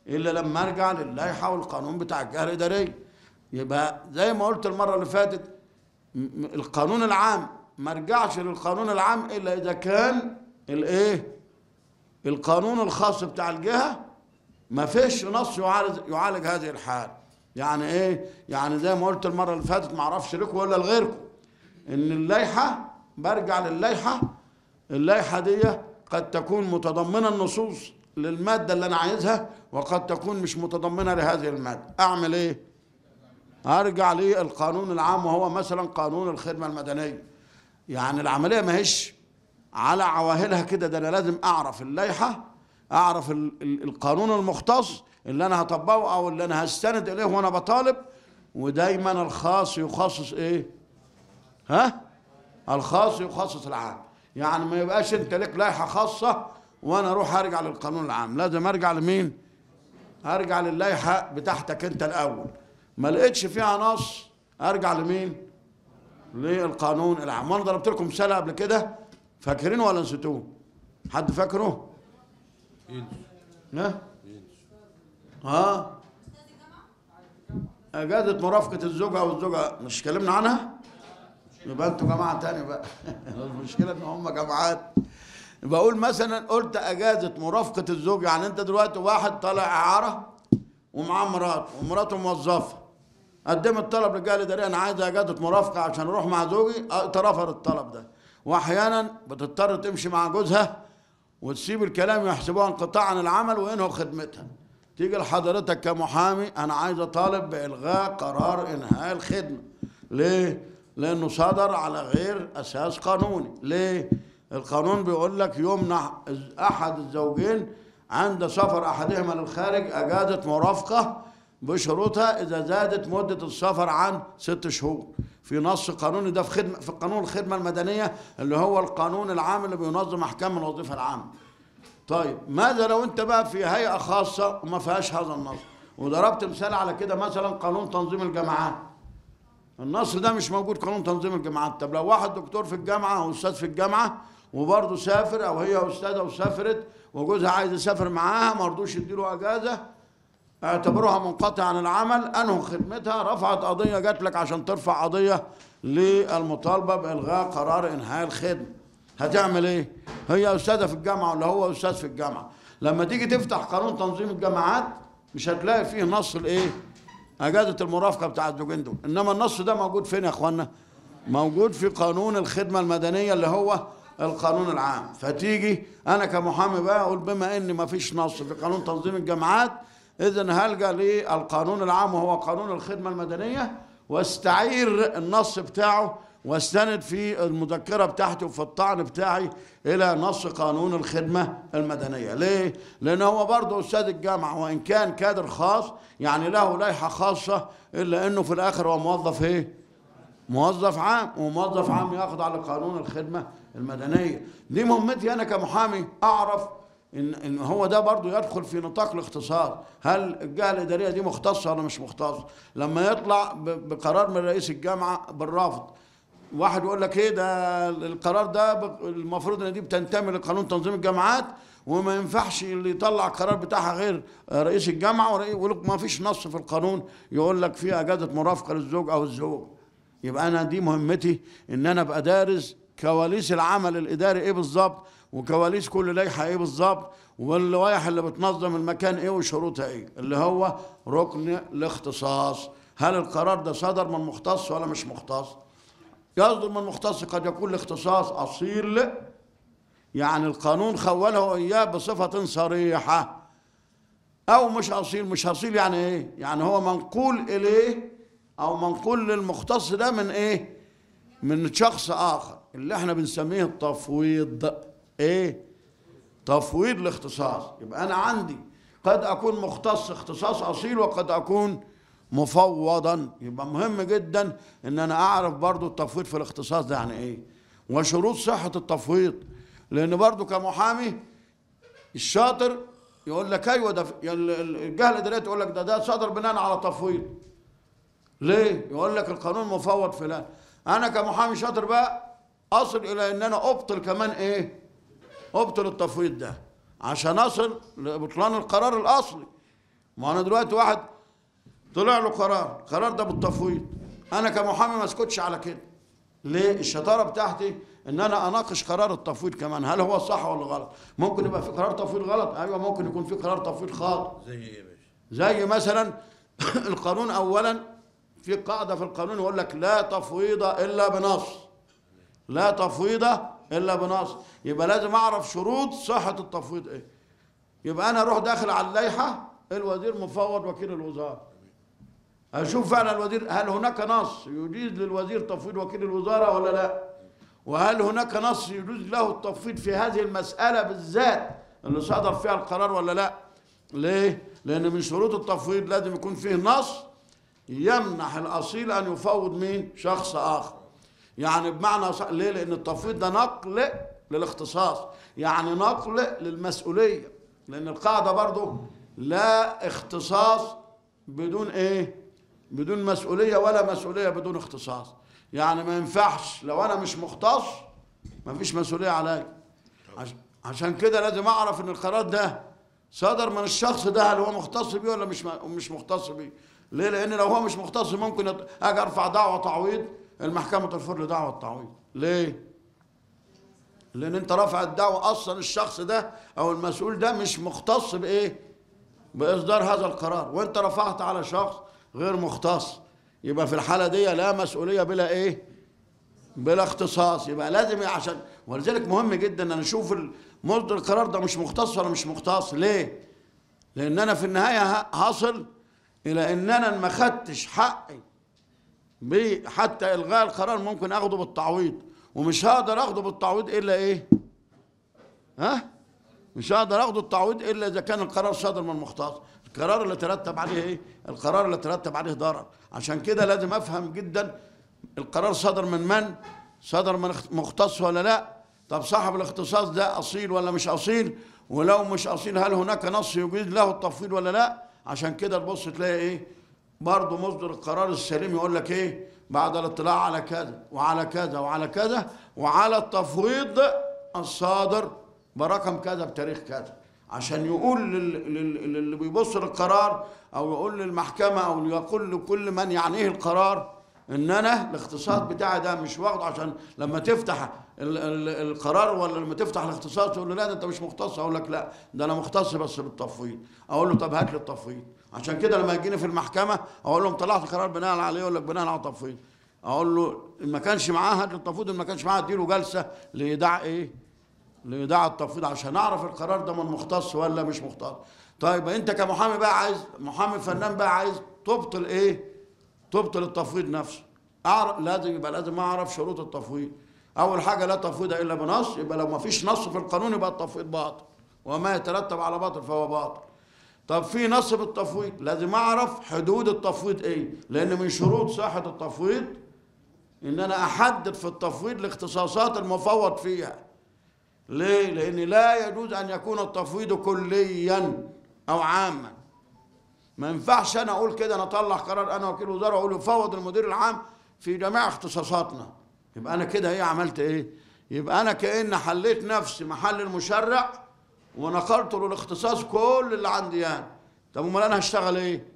الا لما ارجع للائحه والقانون بتاع الجهه الاداريه. يبقى زي ما قلت المره اللي فاتت، القانون العام ما ارجعش للقانون العام الا اذا كان الايه القانون الخاص بتاع الجهه ما فيش نص يعالج يعالج هذه الحال. يعني ايه؟ يعني زي ما قلت المره اللي فاتت، ما اعرفش لكم ولا لغيركم، ان اللائحه برجع للائحه، اللائحه دي قد تكون متضمنه النصوص للماده اللي انا عايزها، وقد تكون مش متضمنه لهذه الماده. اعمل ايه؟ ارجع للقانون العام، وهو مثلا قانون الخدمه المدنيه. يعني العمليه ما هيش على عواهلها كده، ده انا لازم اعرف اللائحه، اعرف القانون المختص اللي انا هطبقه او اللي انا هستند اليه وانا بطالب. ودايما الخاص يخصص ايه؟ ها؟ الخاص يخصص العام. يعني ما يبقاش انت لك لائحه خاصه وانا اروح ارجع للقانون العام، لازم ارجع لمين؟ ارجع للائحه بتاعتك انت الاول. ما لقيتش فيها نص ارجع لمين؟ للقانون العام. وانا ضربت لكم مثال قبل كده، فاكرينه ولا نسيتوه؟ حد فاكره؟ ها؟ ها؟ اجازه مرافقه الزوجه او الزوجه، مش اتكلمنا عنها؟ يبقى انتوا جماعه تاني بقى. المشكله ان هم جماعات. بقول مثلا قلت اجازه مرافقه الزوج، يعني انت دلوقتي واحد طالع اعاره ومعاه مراته، ومراته موظفه، قدمت طلب للجهه الاداريه انا عايز اجازه مرافقه عشان اروح مع زوجي، اترفض الطلب ده. واحيانا بتضطر تمشي مع جوزها وتسيب الكلام يحسبوها انقطاع عن العمل وينهوا خدمتها. تيجي لحضرتك كمحامي انا عايز اطالب بالغاء قرار انهاء الخدمه. ليه؟ لانه صدر على غير اساس قانوني. ليه؟ القانون بيقول لك يمنع احد الزوجين عند سفر احدهما للخارج اجازه مرافقه بشروطها اذا زادت مده السفر عن ست شهور. في نص قانوني ده في خدمه في قانون الخدمه المدنيه اللي هو القانون العام اللي بينظم احكام الوظيفه العامه. طيب ماذا لو انت بقى في هيئه خاصه وما فيهاش هذا النص؟ وضربت مثال على كده، مثلا قانون تنظيم الجامعات. النص ده مش موجود قانون تنظيم الجامعات. طب لو واحد دكتور في الجامعه او استاذ في الجامعه وبرضه سافر، او هي استاذه وسافرت وجوزها عايز يسافر معاها، ما رضوش يديله اجازه، اعتبروها منقطع عن العمل، انهوا خدمتها، رفعت قضيه، جات لك عشان ترفع قضيه للمطالبه بالغاء قرار انهاء الخدمه. هتعمل ايه؟ هي استاذه في الجامعه ولا هو استاذ في الجامعه، لما تيجي تفتح قانون تنظيم الجامعات مش هتلاقي فيه نص الايه؟ اجازه المرافقه بتاع الزوجين دول. انما النص ده موجود فين يا اخوانا؟ موجود في قانون الخدمه المدنيه اللي هو القانون العام. فتيجي انا كمحامي بقى اقول بما ان ما فيش نص في قانون تنظيم الجامعات، اذا هلجا للقانون العام وهو قانون الخدمه المدنيه، واستعير النص بتاعه واستند في المذكره بتاعتي وفي الطعن بتاعي الى نص قانون الخدمه المدنيه. ليه؟ لان هو برضه استاذ الجامعه وان كان كادر خاص، يعني له لائحه خاصه، الا انه في الاخر هو موظف ايه؟ موظف عام، وموظف عام يخضع لقانون الخدمه المدنيه. دي مهمتي انا كمحامي، اعرف ان ان هو ده برضه يدخل في نطاق الاختصاص. هل الجهه الاداريه دي مختصه ولا مش مختصه؟ لما يطلع بقرار من رئيس الجامعه بالرفض، واحد يقول لك ايه ده القرار ده المفروض ان دي بتنتمي لقانون تنظيم الجامعات وما ينفعش اللي يطلع القرار بتاعها غير رئيس الجامعه، ويقول لك ما فيش نص في القانون يقول لك في اجازه مرافقه للزوج او الزوج. يبقى انا دي مهمتي، ان انا ابقى دارس كواليس العمل الاداري ايه بالظبط، وكواليس كل لائحه ايه بالظبط، واللوائح اللي بتنظم المكان ايه وشروطها ايه، اللي هو ركن الاختصاص. هل القرار ده صدر من مختص ولا مش مختص؟ يصدر من مختص، قد يكون الاختصاص اصيل، يعني القانون خوله اياه بصفه صريحه، او مش اصيل. مش اصيل يعني ايه؟ يعني هو منقول اليه او منقول للمختص ده من ايه؟ من شخص اخر، اللي احنا بنسميه التفويض. ايه؟ تفويض الاختصاص. يبقى انا عندي قد اكون مختص اختصاص اصيل وقد اكون مفوضا. يبقى مهم جدا ان انا اعرف برضو التفويض في الاختصاص ده يعني ايه، وشروط صحة التفويض. لان برضو كمحامي الشاطر يقول لك ايوه ده الجهة الادارية تقول لك ده ده صدر بناء على تفويض. ليه؟ يقول لك القانون مفوض فلان. انا كمحامي شاطر بقى اصل الى ان انا ابطل كمان ايه؟ ابطل التفويض ده عشان اصل لبطلان القرار الاصلي. ما انا دلوقتي واحد طلع له قرار، القرار ده بالتفويض، انا كمحامي ما اسكتش على كده. ليه؟ الشطاره بتاعتي ان انا اناقش قرار التفويض كمان، هل هو صح ولا غلط؟ ممكن يبقى في قرار تفويض غلط، ايوه ممكن يكون في قرار تفويض خاطئ. زي ايه يا باشا؟ زي مثلا القانون اولا، في قاعده في القانون يقول لك لا تفويض الا بنص، لا تفويض الا بنص، يبقى لازم اعرف شروط صحه التفويض ايه. يبقى انا اروح داخل على اللائحه، الوزير مفوض وكيل الوزاره، اشوف فعلا الوزير هل هناك نص يجيز للوزير تفويض وكيل الوزاره ولا لا، وهل هناك نص يجوز له التفويض في هذه المساله بالذات اللي صدر فيها القرار ولا لا. ليه؟ لان من شروط التفويض لازم يكون فيه نص يمنح الاصيل ان يفوض مين؟ شخص اخر. يعني بمعنى صح... ليه؟ لان التفويض ده نقل للاختصاص، يعني نقل للمسؤوليه، لان القاعده برضو لا اختصاص بدون ايه؟ بدون مسؤوليه، ولا مسؤوليه بدون اختصاص. يعني ما ينفعش لو انا مش مختص ما فيش مسؤوليه عليا. عش... عشان كده لازم اعرف ان القرار ده صدر من الشخص ده هل هو مختص بيه ولا مش مش مختص بيه. ليه؟ لان لو هو مش مختص ممكن اجي ارفع دعوه تعويض، المحكمه ترفض لي دعوه تعويض. ليه؟ لان انت رافع الدعوه اصلا الشخص ده او المسؤول ده مش مختص بايه؟ باصدار هذا القرار، وانت رفعت على شخص غير مختص، يبقى في الحاله دي لا مسؤوليه بلا ايه؟ بلا اختصاص. يبقى لازم، عشان ولذلك مهم جدا ان انا اشوف مصدر القرار ده مش مختص ولا مش مختص. ليه؟ لان انا في النهايه هصل الى ان انا ما خدتش حقي حتى الغاء القرار ممكن اخده بالتعويض، ومش هقدر اخده بالتعويض الا ايه؟ ها؟ مش هقدر اخده التعويض الا اذا كان القرار صادر من مختص. القرار اللي ترتب عليه ايه؟ القرار اللي ترتب عليه ضرر. عشان كده لازم افهم جدا القرار صدر من من؟ صدر من مختص ولا لا؟ طب صاحب الاختصاص ده اصيل ولا مش اصيل؟ ولو مش اصيل هل هناك نص يجيز له التفويض ولا لا؟ عشان كده تبص تلاقي ايه؟ برضه مصدر القرار السليم يقول لك ايه؟ بعد الاطلاع على كذا وعلى كذا وعلى كذا وعلى التفويض الصادر برقم كذا بتاريخ كذا، عشان يقول للي بيبص للقرار او يقول للمحكمه او يقول لكل من يعنيه القرار ان انا الاختصاص بتاعي ده مش واخده، عشان لما تفتح القرار ولا لما تفتح الاختصاص تقول له لا ده انت مش مختص، اقول لك لا ده انا مختص بس بالتفويض، اقول له طب هات لي التفويض. عشان كده لما يجيني في المحكمه اقول لهم طلعت قرار بناء عليه، يقول لك بناء على التفويض، اقول له ان ما كانش معاه هات لي التفويض، ان ما كانش معاه اديله جلسه لايداع ايه؟ لايداع التفويض عشان اعرف القرار ده من مختص ولا مش مختص. طيب انت كمحامي بقى عايز، محامي فنان بقى عايز تبطل ايه؟ تبطل التفويض نفسه. اعرف لازم يبقى لازم اعرف شروط التفويض. اول حاجه لا تفويض الا بنص، يبقى لو ما فيش نص في القانون يبقى التفويض باطل، وما يترتب على باطل فهو باطل. طب في نص بالتفويض، لازم اعرف حدود التفويض ايه، لان من شروط صحه التفويض ان انا احدد في التفويض الاختصاصات المفوض فيها. ليه؟ لان لا يجوز ان يكون التفويض كليا او عاما. ما ينفعش انا اقول كده انا اطلع قرار انا وكيل وزاره واقول يفوض المدير العام في جميع اختصاصاتنا، يبقى انا كده ايه عملت ايه؟ يبقى انا كأن حليت نفسي محل المشرع ونقلت له الاختصاص كل اللي عندي يعني. طب امال انا هشتغل ايه؟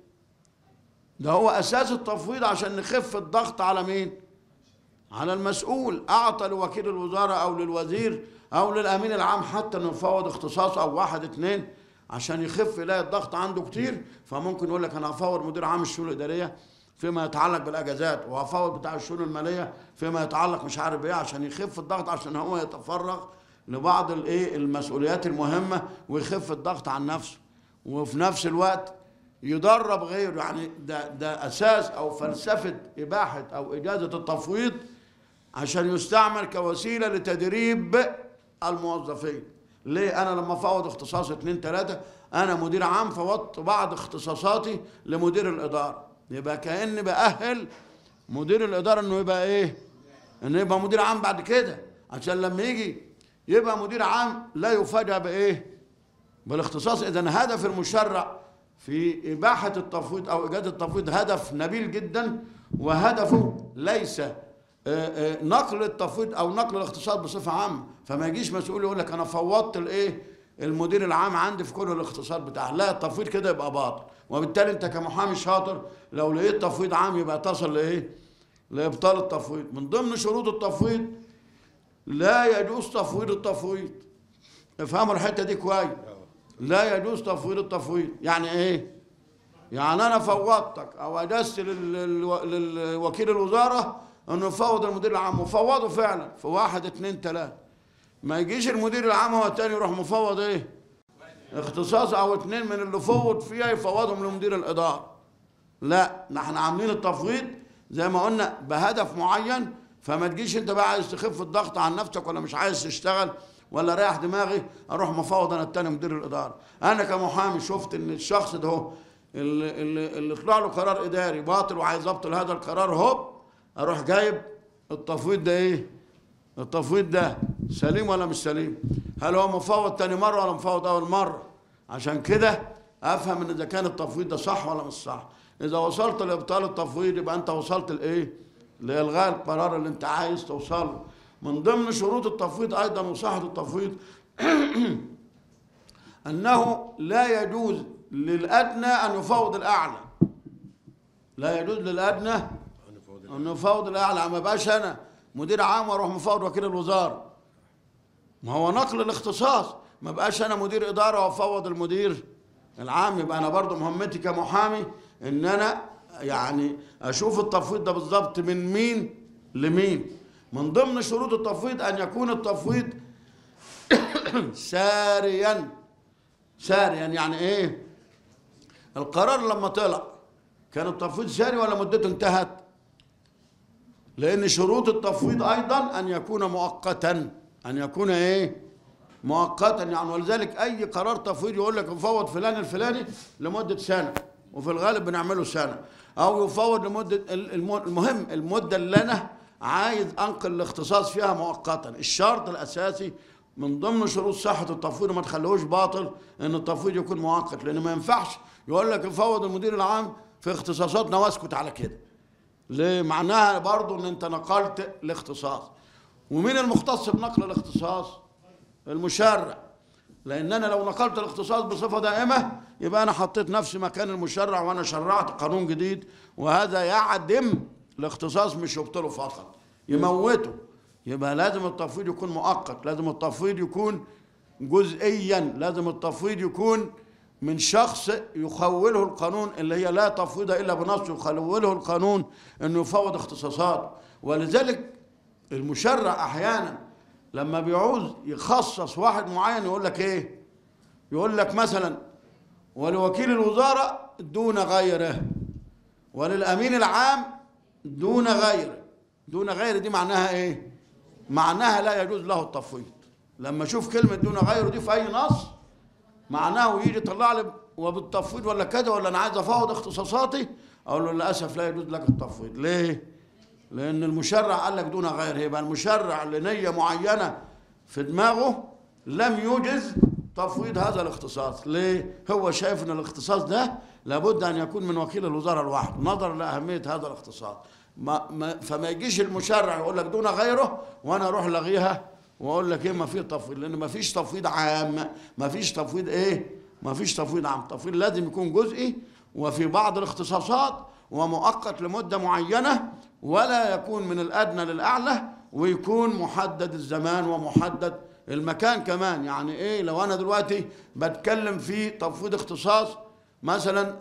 ده هو اساس التفويض عشان نخف الضغط على مين؟ على المسؤول. اعطى لوكيل الوزاره او للوزير او للامين العام حتى انه يفوض اختصاص او واحد اثنين عشان يخف يلاقي الضغط عنده كتير، فممكن يقول لك انا هفوض مدير عام الشؤون الاداريه فيما يتعلق بالاجازات، وهفوض بتاع الشؤون الماليه فيما يتعلق مش عارف ايه، عشان يخف الضغط، عشان هو يتفرغ لبعض الايه المسؤوليات المهمه ويخف الضغط عن نفسه، وفي نفس الوقت يدرب غيره. يعني ده ده اساس او فلسفه اباحه او اجازه التفويض عشان يستعمل كوسيله لتدريب الموظفين. ليه؟ انا لما افوض اختصاص اثنين ثلاثه، انا مدير عام فوضت بعض اختصاصاتي لمدير الاداره، يبقى كأني بأهل مدير الاداره انه يبقى ايه؟ انه يبقى مدير عام بعد كده، عشان لما يجي يبقى مدير عام لا يفاجأ بايه؟ بالاختصاص. اذا هدف المشرع في اباحه التفويض او اجازه التفويض هدف نبيل جدا، وهدفه ليس نقل التفويض او نقل الاختصاص بصفه عامه. فما يجيش مسؤول يقول لك انا فوضت الايه المدير العام عندي في كل الاختصاصات بتاعه. لا، التفويض كده يبقى باطل، وبالتالي انت كمحامي شاطر لو لقيت تفويض عام يبقى تصل لايه؟ لابطال التفويض. من ضمن شروط التفويض لا يجوز تفويض التفويض. افهموا الحته دي كويس. لا يجوز تفويض التفويض. يعني ايه؟ يعني انا فوضتك او اجزت للوكيل الوزاره انه يفوض المدير العام، وفوضه فعلا في واحد اتنين تلاته. ما يجيش المدير العام هو التاني يروح مفوض ايه؟ اختصاص او اتنين من اللي فوض فيها يفوضهم لمدير الاداره. لا، نحن عاملين التفويض زي ما قلنا بهدف معين، فما تجيش انت بقى عايز تخف الضغط عن نفسك ولا مش عايز تشتغل ولا رايح دماغي اروح مفوض انا التاني مدير الاداره. انا كمحامي شفت ان الشخص ده هو اللي, اللي, اللي طلع له قرار اداري باطل وعايز ابطل هذا القرار، هوب اروح جايب التفويض ده ايه؟ التفويض ده سليم ولا مش سليم؟ هل هو مفوض تاني مره ولا مفوض اول مره؟ عشان كده افهم ان اذا كان التفويض ده صح ولا مش صح. اذا وصلت لابطال التفويض يبقى انت وصلت لايه؟ لالغاء القرار اللي انت عايز توصله. من ضمن شروط التفويض ايضا وصحه التفويض انه لا يجوز للادنى ان يفوض الاعلى. لا يجوز للادنى ان يفوض الاعلى. ما بقاش انا مدير عام واروح مفوض وكيل الوزاره، ما هو نقل الاختصاص. ما بقاش انا مدير اداره وافوض المدير العام. يبقى انا برضو مهمتي كمحامي ان انا يعني اشوف التفويض ده بالظبط من مين لمين. من ضمن شروط التفويض ان يكون التفويض ساريا. ساريا يعني ايه؟ القرار لما طلع كان التفويض ساري ولا مدته انتهت؟ لان شروط التفويض ايضا ان يكون مؤقتا. ان يكون ايه؟ مؤقتا يعني. ولذلك اي قرار تفويض يقول لك يفوض فلان الفلاني لمده سنه، وفي الغالب بنعمله سنه، او يفوض لمده المهم المده اللي انا عايز انقل الاختصاص فيها مؤقتا. الشرط الاساسي من ضمن شروط صحه التفويض ما تخليهوش باطل ان التفويض يكون مؤقت، لان ما ينفعش يقول لك يفوض المدير العام في اختصاصاتنا واسكت على كده. ليه؟ معناها برضه ان انت نقلت الاختصاص. ومين المختص بنقل الاختصاص؟ المشرع. لان انا لو نقلت الاختصاص بصفه دائمه يبقى انا حطيت نفسي مكان المشرع وانا شرعت قانون جديد، وهذا يعدم الاختصاص مش يبطله فقط، يموته. يبقى لازم التفويض يكون مؤقت، لازم التفويض يكون جزئيا، لازم التفويض يكون من شخص يخوله القانون، اللي هي لا تفويض الا بنص يخوله القانون انه يفوض اختصاصاته. ولذلك المشرع احيانا لما بيعوز يخصص واحد معين يقول لك ايه؟ يقول لك مثلا ولوكيل الوزاره دون غيره، وللامين العام دون غيره. دون غيره دي معناها ايه؟ معناها لا يجوز له التفويض. لما اشوف كلمه دون غيره دي في اي نص معناه ويجي يطلع لي وبالتفويض ولا كده ولا انا عايز افوض اختصاصاتي، اقول له للاسف لا يجوز لك التفويض. ليه؟ لان المشرع قال لك دون غيره. يبقى المشرع لنيه معينه في دماغه لم يوجز تفويض هذا الاختصاص. ليه؟ هو شايف ان الاختصاص ده لابد ان يكون من وكيل الوزاره لوحده نظرا لاهميه هذا الاختصاص. ما ما فما يجيش المشرع يقول لك دون غيره وانا اروح لغيها واقول لك ايه ما في تفويض، لان ما فيش تفويض عام. ما فيش تفويض ايه؟ ما فيش تفويض عام. التفويض لازم يكون جزئي وفي بعض الاختصاصات ومؤقت لمده معينه، ولا يكون من الادنى للاعلى، ويكون محدد الزمان ومحدد المكان كمان. يعني ايه؟ لو انا دلوقتي بتكلم في تفويض اختصاص مثلا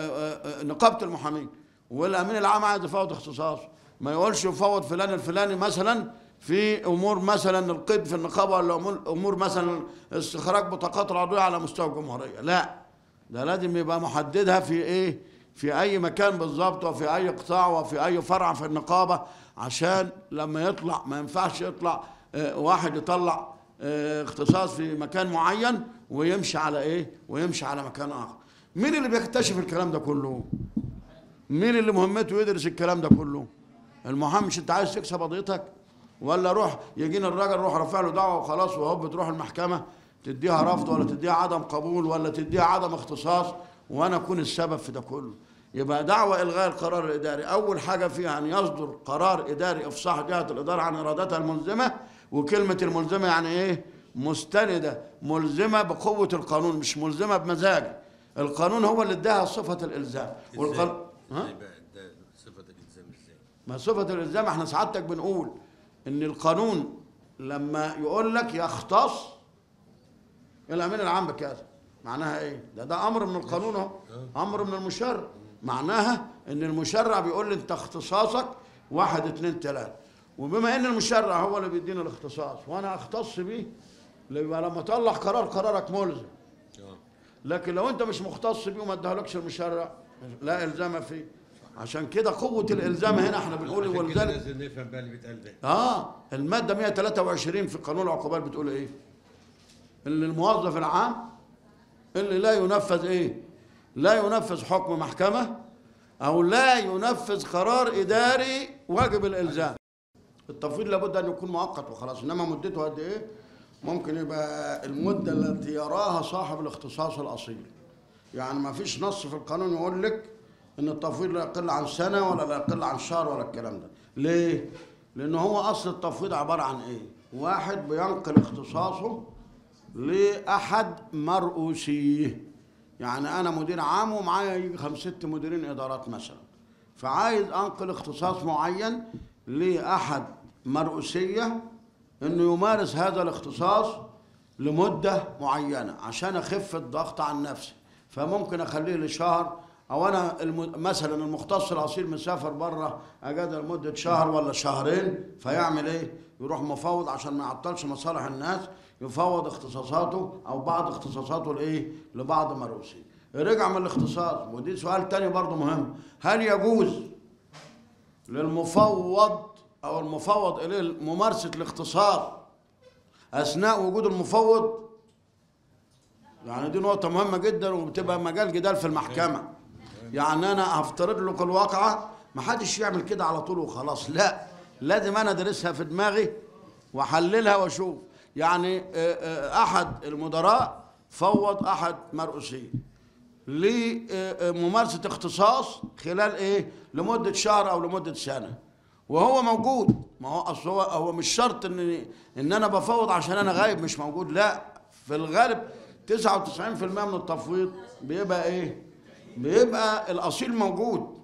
نقابه المحامين والامين العام عايز يفوض اختصاص، ما يقولش يفوض فلان الفلاني مثلا في امور مثلا القيد في النقابه ولا امور مثلا استخراج بطاقات العضويه على مستوى الجمهوريه. لا، ده لازم يبقى محددها في ايه؟ في اي مكان بالظبط، وفي اي قطاع، وفي اي فرع في النقابه، عشان لما يطلع ما ينفعش يطلع اه واحد يطلع اه اختصاص في مكان معين ويمشي على ايه؟ ويمشي على مكان اخر. مين اللي بيكتشف الكلام ده كله؟ مين اللي مهمته يدرس الكلام ده كله؟ المحامي. مش انت عايز تكسب قضيتك؟ ولا روح يجينا الراجل روح رافع له دعوه وخلاص وهوب تروح المحكمه تديها رفض ولا تديها عدم قبول ولا تديها عدم اختصاص وانا اكون السبب في ده كله. يبقى دعوه الغاء القرار الاداري اول حاجه فيها ان يصدر قرار اداري افصاح جهه الاداره عن ارادتها الملزمه. وكلمه الملزمه يعني ايه؟ مستندة ملزمة بقوة القانون، مش ملزمة بمزاجي. القانون هو اللي اداها صفة الإلزام. والقانون ها؟ ده صفة الإلزام ازاي؟ ما صفة الإلزام احنا سعادتك بنقول إن القانون لما يقول لك يختص الأمين العام بكذا، معناها إيه؟ ده ده أمر من القانون أهو، أمر من المشرع. معناها إن المشرع بيقول لي أنت اختصاصك واحد اتنين تلاتة، وبما إن المشرع هو اللي بيديني الاختصاص وأنا أختص بيه، يبقى لما أطلع قرار قرارك ملزم. لكن لو أنت مش مختص بيه وما ادهالكش المشرع لا إلزام فيه. عشان كده قوة الإلزام هنا احنا بنقول ولذلك لازم نفهم بقى اللي بيتقال ده. اه المادة مئة وثلاثة وعشرين في قانون العقوبات بتقول ايه؟ اللي الموظف العام اللي لا ينفذ ايه؟ لا ينفذ حكم محكمة او لا ينفذ قرار اداري واجب الالزام. التفويض لابد ان يكون مؤقت وخلاص، انما مدته قد ايه؟ ممكن يبقى المدة التي يراها صاحب الاختصاص الاصيل. يعني ما فيش نص في القانون يقول لك ان التفويض لا يقل عن سنة ولا لا يقل عن شهر ولا الكلام ده. ليه؟ لان هو اصل التفويض عبارة عن ايه؟ واحد بينقل اختصاصه لأحد مرؤوسيه. يعني أنا مدير عام ومعايا يجي خمس ست مديرين إدارات مثلا، فعايز أنقل اختصاص معين لأحد مرؤوسية إنه يمارس هذا الاختصاص لمدة معينة عشان أخف الضغط عن نفسي. فممكن أخليه لشهر، أو أنا الم... مثلا المختص الأصيل مسافر بره أجازة لمدة شهر ولا شهرين، فيعمل إيه؟ يروح مفوض عشان ما يعطلش مصالح الناس، يفوض اختصاصاته او بعض اختصاصاته لايه؟ لبعض مرؤوسيه. رجع من الاختصاص، ودي سؤال تاني برضه مهم، هل يجوز للمفوض او المفوض اليه ممارسه الاختصاص اثناء وجود المفوض؟ يعني دي نقطه مهمه جدا وبتبقى مجال جدال في المحكمه. يعني انا هفترض لك الواقعه، ما حدش يعمل كده على طول وخلاص، لا، لازم انا ادرسها في دماغي واحللها واشوف. يعني احد المدراء فوض احد مرؤوسيه لممارسه اختصاص خلال ايه؟ لمده شهر او لمده سنه، وهو موجود. ما هو اصل هو هو مش شرط ان ان انا بفوض عشان انا غايب مش موجود، لا، في الغالب تسعة وتسعين بالمئة من التفويض بيبقى ايه؟ بيبقى الاصيل موجود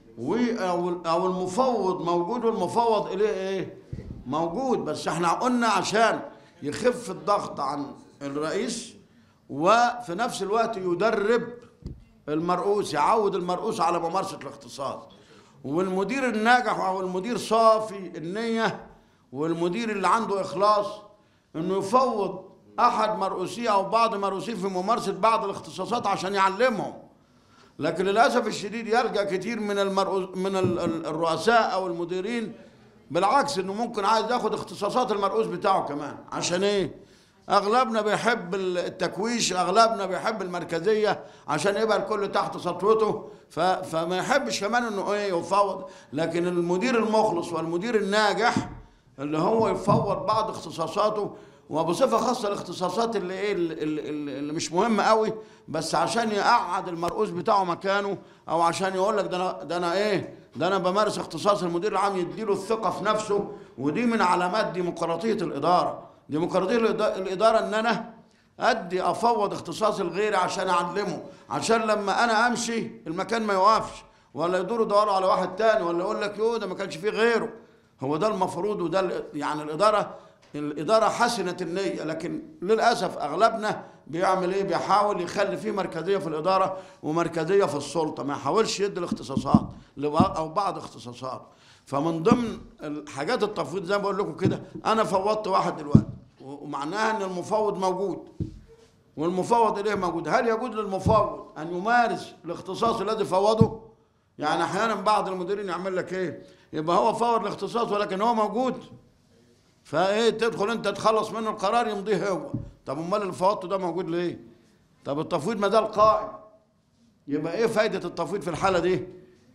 او المفوض موجود والمفوض اليه ايه؟ موجود. بس احنا قلنا عشان يخف الضغط عن الرئيس وفي نفس الوقت يدرب المرؤوس، يعود المرؤوس على ممارسة الاختصاص. والمدير الناجح او المدير صافي النية والمدير اللي عنده اخلاص انه يفوض احد مرؤوسيه او بعض مرؤوسيه في ممارسة بعض الاختصاصات عشان يعلمهم. لكن للاسف الشديد يلجأ كتير من المرؤوس من الرؤساء او المديرين بالعكس، انه ممكن عايز ياخد اختصاصات المرؤوس بتاعه كمان. عشان ايه؟ اغلبنا بيحب التكويش، اغلبنا بيحب المركزيه عشان يبقى الكل تحت سطوته، فما يحبش كمان انه ايه يفوض. لكن المدير المخلص والمدير الناجح اللي هو يفوض بعض اختصاصاته، وبصفه خاصه الاختصاصات اللي ايه اللي, اللي مش مهمه قوي، بس عشان يقعد المرؤوس بتاعه مكانه، او عشان يقول لك ده انا ده انا ايه ده انا بمارس اختصاص المدير العام، يديله الثقه في نفسه. ودي من علامات ديمقراطيه الاداره. ديمقراطيه الاداره ان انا ادي افوض اختصاص الغير عشان اعلمه، عشان لما انا امشي المكان ما يوقفش ولا يدوروا يدوروا على واحد تاني ولا يقول لك يوه ده ما كانش فيه غيره. هو ده المفروض، وده يعني الاداره الاداره حسنه النيه. لكن للاسف اغلبنا بيعمل ايه؟ بيحاول يخلي فيه مركزيه في الاداره ومركزيه في السلطه، ما يحاولش يدي الاختصاصات او بعض اختصاصات. فمن ضمن الحاجات التفويض زي ما بقول لكم كده، انا فوضت واحد دلوقتي ومعناها ان المفوض موجود والمفوض اليه موجود. هل يجوز للمفوض ان يمارس الاختصاص الذي فوضه؟ يعني احيانا بعض المديرين يعمل لك ايه؟ يبقى هو فوض الاختصاص ولكن هو موجود، فايه تدخل انت تخلص منه القرار يمضيه هو. طب امال اللي فوضته ده موجود ليه؟ طب التفويض ما زال قائم، يبقى ايه فايده التفويض في الحاله دي؟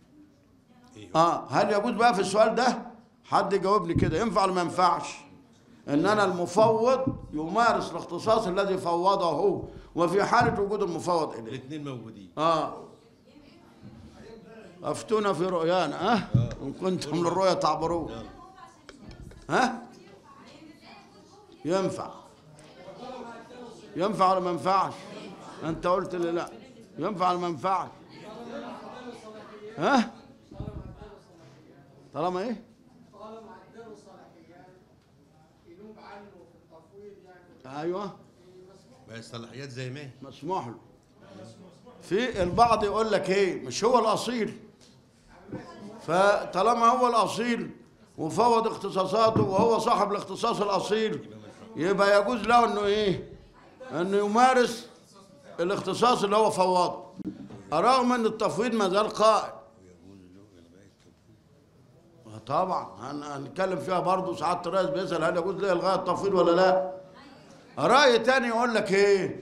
اه هل يجوز بقى في السؤال ده حد يجاوبني كده، ينفع ولا ما ينفعش ان انا المفوض يمارس الاختصاص الذي فوضه وفي حاله وجود المفوض اليه؟ الاثنين موجودين. اه افتونا في رؤيانا، ها آه. ان كنتم للرؤيا تعبرون. ها ينفع ينفع ولا ما ينفعش؟ انت قلت لي لا. ينفع ولا ما ينفعش؟ ها؟ طالما ايه؟ طالما اداله صلاحيات ينوب عنه في التفويض يعني. ايوه ما هي الصلاحيات زي ما هي. مسموح له. في البعض يقول لك ايه؟ مش هو الاصيل، فطالما هو الاصيل وفوض اختصاصاته وهو صاحب الاختصاص الاصيل، يبقى يجوز له انه ايه؟ انه يمارس الاختصاص اللي هو فوضه، رغم ان التفويض ما زال قائم. طبعا هنتكلم فيها برضه. ساعات الرئيس بيسال هل يجوز له الغاء التفويض ولا لا؟ راي تاني يقول لك ايه؟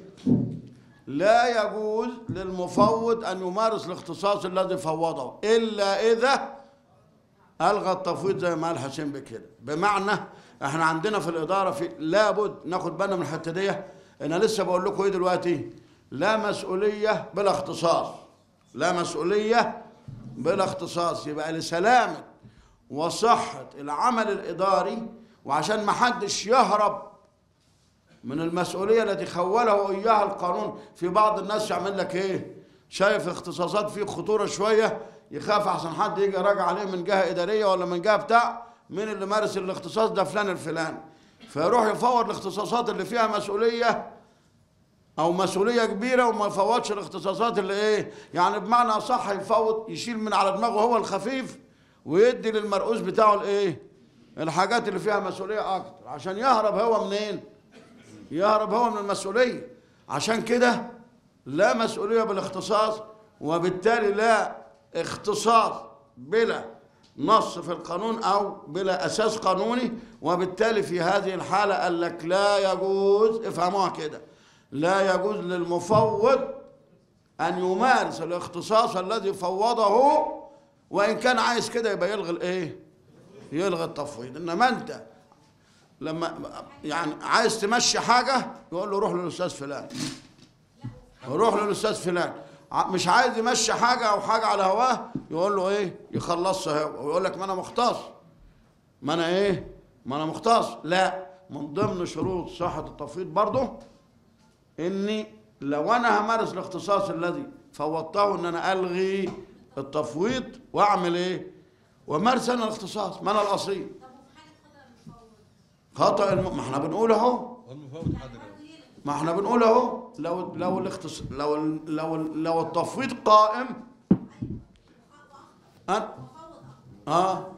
لا يجوز للمفوض ان يمارس الاختصاص الذي فوضه الا اذا الغى التفويض، زي ما قال حسين بكده. بمعنى احنا عندنا في الاداره في لابد ناخد بالنا من الحته دي. انا لسه بقول لكم ايه دلوقتي؟ لا مسؤوليه بلا اختصاص. لا مسؤوليه بلا اختصاص. يبقى لسلامه وصحه العمل الاداري، وعشان ما حدش يهرب من المسؤوليه التي خوله اياها القانون. في بعض الناس يعمل لك ايه؟ شايف اختصاصات فيه خطوره شويه، يخاف احسن حد يجي يراجع عليه من جهه اداريه ولا من جهه بتاع مين اللي مارس الاختصاص ده، فلان الفلاني، فيروح يفوض الاختصاصات اللي فيها مسؤوليه او مسؤوليه كبيره، وما يفوضش الاختصاصات اللي ايه يعني. بمعنى اصح يفوض، يشيل من على دماغه هو الخفيف ويدي للمرؤوس بتاعه الايه؟ الحاجات اللي فيها مسؤوليه اكتر، عشان يهرب هو منين؟ يهرب هو من المسؤوليه. عشان كده لا مسؤوليه بالاختصاص، وبالتالي لا اختصاص بلا نص في القانون او بلا اساس قانوني. وبالتالي في هذه الحاله قال لك لا يجوز، افهموها كده، لا يجوز للمفوض ان يمارس الاختصاص الذي فوضه، وان كان عايز كده يبقى يلغي الايه؟ يلغي التفويض. انما انت لما يعني عايز تمشي حاجه يقول له روح للاستاذ فلان، روح للاستاذ فلان. مش عايز يمشي حاجه او حاجه على هواه يقول له ايه؟ يخلصها هو، ويقول لك ما انا مختص، ما انا ايه؟ ما انا مختص. لا، من ضمن شروط صحه التفويض برضه اني لو انا همارس الاختصاص الذي فوضته ان انا الغي التفويض واعمل ايه؟ ومارس انا الاختصاص، ما انا الاصيل. خطأ الم... ما احنا بنقول اهو، والمفوض حاضر. ما احنا بنقول اهو لو لو الاختص... لو لو لو التفويض قائم أن... اه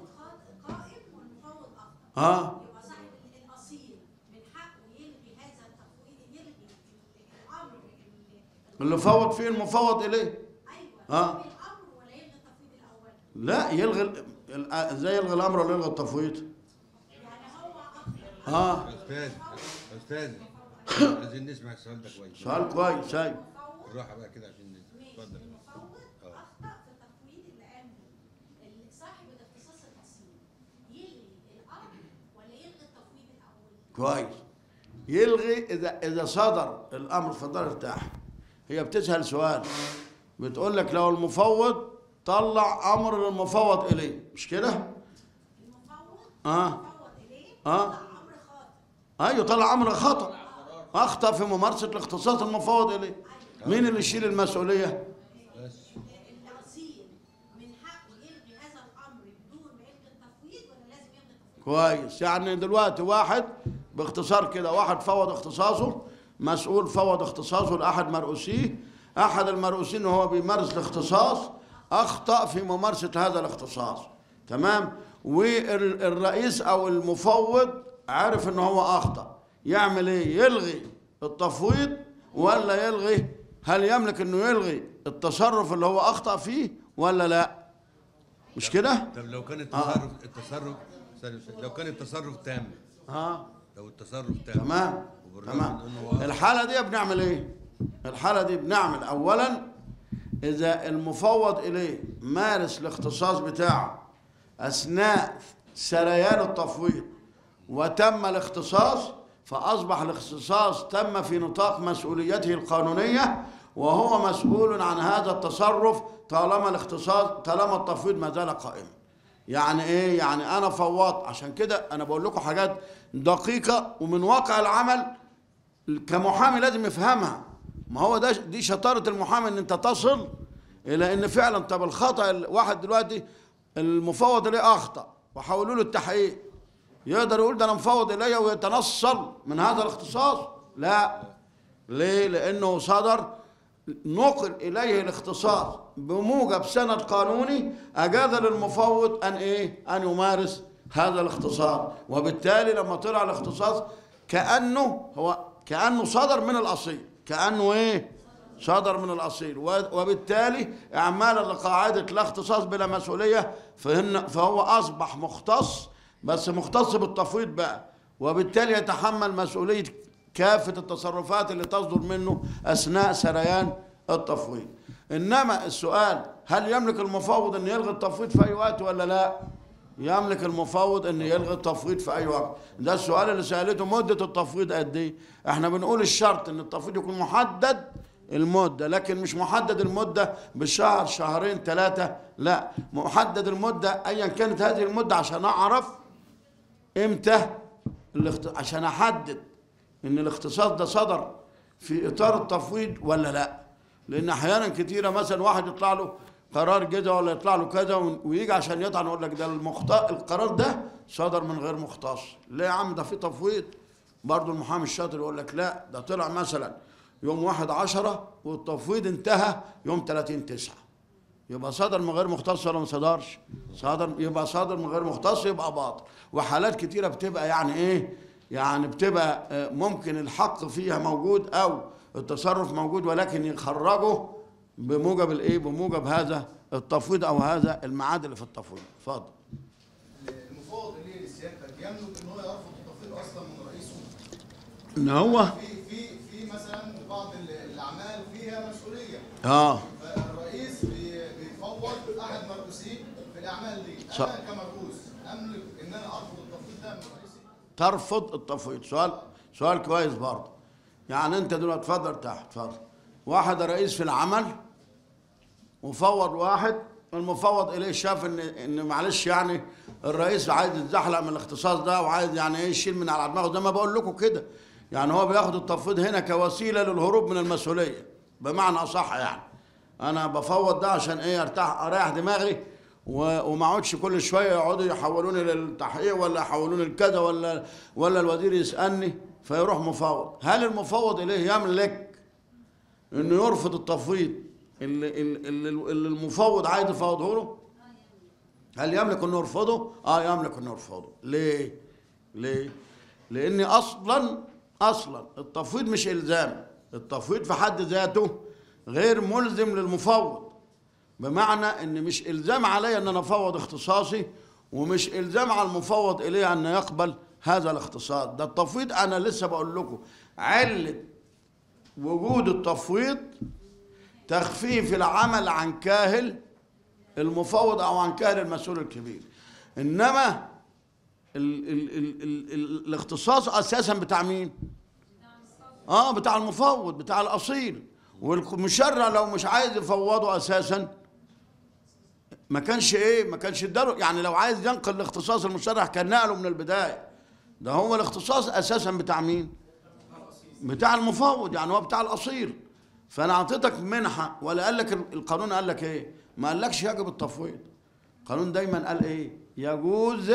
اه يبقى صاحب الاصيل من حقه يلغي هذا التفويض، يلغي الامر اللي فوض فيه المفوض اليه. ايوه اه الامر ولا يلغي التفويض الاول؟ لا، يلغي ال- ازاي يلغي الامر ولا يلغي التفويض؟ يعني هو اه استاذ استاذ عايزين نسمع السؤال ده كويس. سؤال كويس. ايوه بالراحه بقى كده عشان نسمع. اتفضل. المفوض اخطا في التفويض اللي قام به صاحب الاختصاص الاصيل، يلغي الامر ولا يلغي التفويض الاول؟ كويس. يلغي اذا اذا صدر الامر. اتفضل ارتاح. هي بتسال سؤال، بتقول لك لو المفوض طلع امر للمفوض اليه، مش كده؟ المفوض اه مفوض اليه اه طلع امر خاطئ. ايوه، طلع امر خطا، اخطا في ممارسه الاختصاص المفوض اليه. مين اللي يشيل المسؤوليه؟ الاصيل من حقه يلغي هذا الامر بدون ما يلغي التفويض ولا لازم يلغي التفويض؟ كويس. يعني دلوقتي واحد باختصار كده، واحد فوض اختصاصه، مسؤول فوض اختصاصه لاحد مرؤوسيه، احد المرؤوسين وهو بيمارس الاختصاص اخطا في ممارسه هذا الاختصاص، تمام؟ والرئيس او المفوض عارف ان هو اخطا، يعمل ايه؟ يلغي التفويض ولا يلغي؟ هل يملك انه يلغي التصرف اللي هو اخطا فيه ولا لا؟ مش كده؟ طب لو كان التصرف التصرف ثانية ثانية. لو كان التصرف تام، ها لو التصرف تام تمام وبالرغم تمام. من إنه هو- الحالة دي بنعمل ايه؟ الحالة دي بنعمل اولا اذا المفوض اليه مارس الاختصاص بتاعه اثناء سريان التفويض وتم الاختصاص، فاصبح الاختصاص تم في نطاق مسؤوليته القانونية، وهو مسؤول عن هذا التصرف طالما الاختصاص طالما التفويض ما زال قائما. يعني ايه؟ يعني انا فوضت. عشان كده انا بقول لكم حاجات دقيقة ومن واقع العمل كمحامي لازم يفهمها. ما هو ده دي شطاره المحامي، ان انت تصل الى ان فعلا طب الخطا واحد دلوقتي المفوض اليه اخطا وحولوا له التحقيق، يقدر يقول ده انا مفوض الي ويتنصل من هذا الاختصاص؟ لا. ليه؟ لانه صدر نقل اليه الاختصاص بموجب سند قانوني اجاز للمفوض ان ايه؟ ان يمارس هذا الاختصاص، وبالتالي لما طلع الاختصاص كانه هو كانه صدر من الاصيل، كانه ايه؟ صدر من الاصيل، وبالتالي اعمالا لقاعده لا اختصاص بلا مسؤوليه فهن فهو اصبح مختص، بس مختص بالتفويض بقى، وبالتالي يتحمل مسؤوليه كافه التصرفات اللي تصدر منه اثناء سريان التفويض. انما السؤال هل يملك المفوض ان يلغي التفويض في اي وقت ولا لا؟ يملك المفوض ان يلغي التفويض في اي وقت. ده السؤال اللي سالته، مده التفويض قد ايه؟ احنا بنقول الشرط ان التفويض يكون محدد المده، لكن مش محدد المده بشهر شهرين ثلاثه، لا، محدد المده ايا كانت هذه المده عشان اعرف امتى الاخت... عشان احدد ان الاختصاص ده صدر في اطار التفويض ولا لا. لان احيانا كتيره مثلا واحد يطلع له قرار كده ولا يطلع له كذا ويجي عشان يطعن يقول لك ده المخت... القرار ده صدر من غير مختص. ليه يا عم؟ ده في تفويض. برضه المحامي الشاطر يقول لك لا، ده طلع مثلا يوم واحد عشرة والتفويض انتهى يوم ثلاثين تسعة، يبقى صدر من غير مختص ولا ما صدرش؟ صدر، يبقى صادر من غير مختص يبقى باطل. وحالات كتيره بتبقى يعني ايه؟ يعني بتبقى ممكن الحق فيها موجود او التصرف موجود، ولكن يخرجه بموجب الايه؟ بموجب هذا التفويض او هذا الميعاد اللي في التفويض. اتفضل. المفوض اللي لسيادتك يملك ان هو يرفض التفويض اصلا من رئيسه؟ ان هو في في في مثلا بعض الاعمال فيها مسؤوليه، اه فالرئيس بيفوض احد مرؤوسيه في الاعمال دي، ص... انا كمرؤوس املك ان انا ارفض التفويض ده من رئيسي؟ ترفض التفويض؟ سؤال سؤال كويس برضه. يعني انت دلوقتي اتفضل تحت، اتفضل. واحد رئيس في العمل وفوض واحد، المفوض اليه شاف ان ان معلش يعني الرئيس عايز يتزحلق من الاختصاص ده وعايز يعني ايه يشيل من على دماغه، زي ما بقول لكم كده. يعني هو بياخد التفويض هنا كوسيله للهروب من المسؤوليه بمعنى اصح. يعني انا بفوض ده عشان ايه؟ ارتاح، اريح دماغي وما اقعدش كل شويه يقعدوا يحولوني للتحقيق ولا يحولوني لكذا ولا ولا الوزير يسالني فيروح مفوض. هل المفوض اليه يملك انه يرفض التفويض اللي, اللي, اللي المفوض عايز يفوضه له؟ هل يملك انه يرفضه؟ اه يملك انه يرفضه. ليه؟ ليه؟ لان اصلا اصلا التفويض مش الزام. التفويض في حد ذاته غير ملزم للمفوض، بمعنى ان مش الزام علي ان انا افوض اختصاصي، ومش الزام على المفوض اليه ان يقبل هذا الاختصاص. ده التفويض انا لسه بقول لكم علة وجود التفويض تخفيف العمل عن كاهل المفوض او عن كاهل المسؤول الكبير. انما ال ال ال ال ال الاختصاص اساسا بتاع مين؟ اه بتاع المفوض، بتاع الاصيل. والمشرع لو مش عايز يفوضه اساسا ما كانش ايه؟ ما كانش اداله. يعني لو عايز ينقل الاختصاص المشرع كان نقله من البدايه. ده هو الاختصاص اساسا بتاع مين؟ بتاع المفوض، يعني هو بتاع الاصيل. فانا اعطيتك منحه، ولا قال لك القانون قال لك ايه؟ ما قالكش يجب التفويض. القانون دايما قال ايه؟ يجوز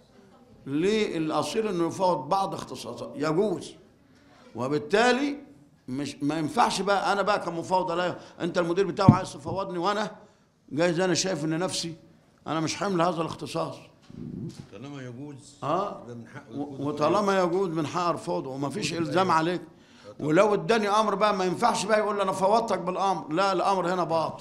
للاصيل انه يفوض بعض اختصاصات، يجوز. وبالتالي مش ما ينفعش بقى انا بقى كمفوض لا انت المدير بتاعه عايز تفوضني وانا جايز انا شايف ان نفسي انا مش حامل هذا الاختصاص. طالما يجوز اه يبقى من حقه و- يرفضه. وطالما يجوز من حق ارفضه وما فيش الزام عليك. ولو اداني امر بقى ما ينفعش بقى يقول لي انا فوضتك بالامر، لا، الامر هنا باطل.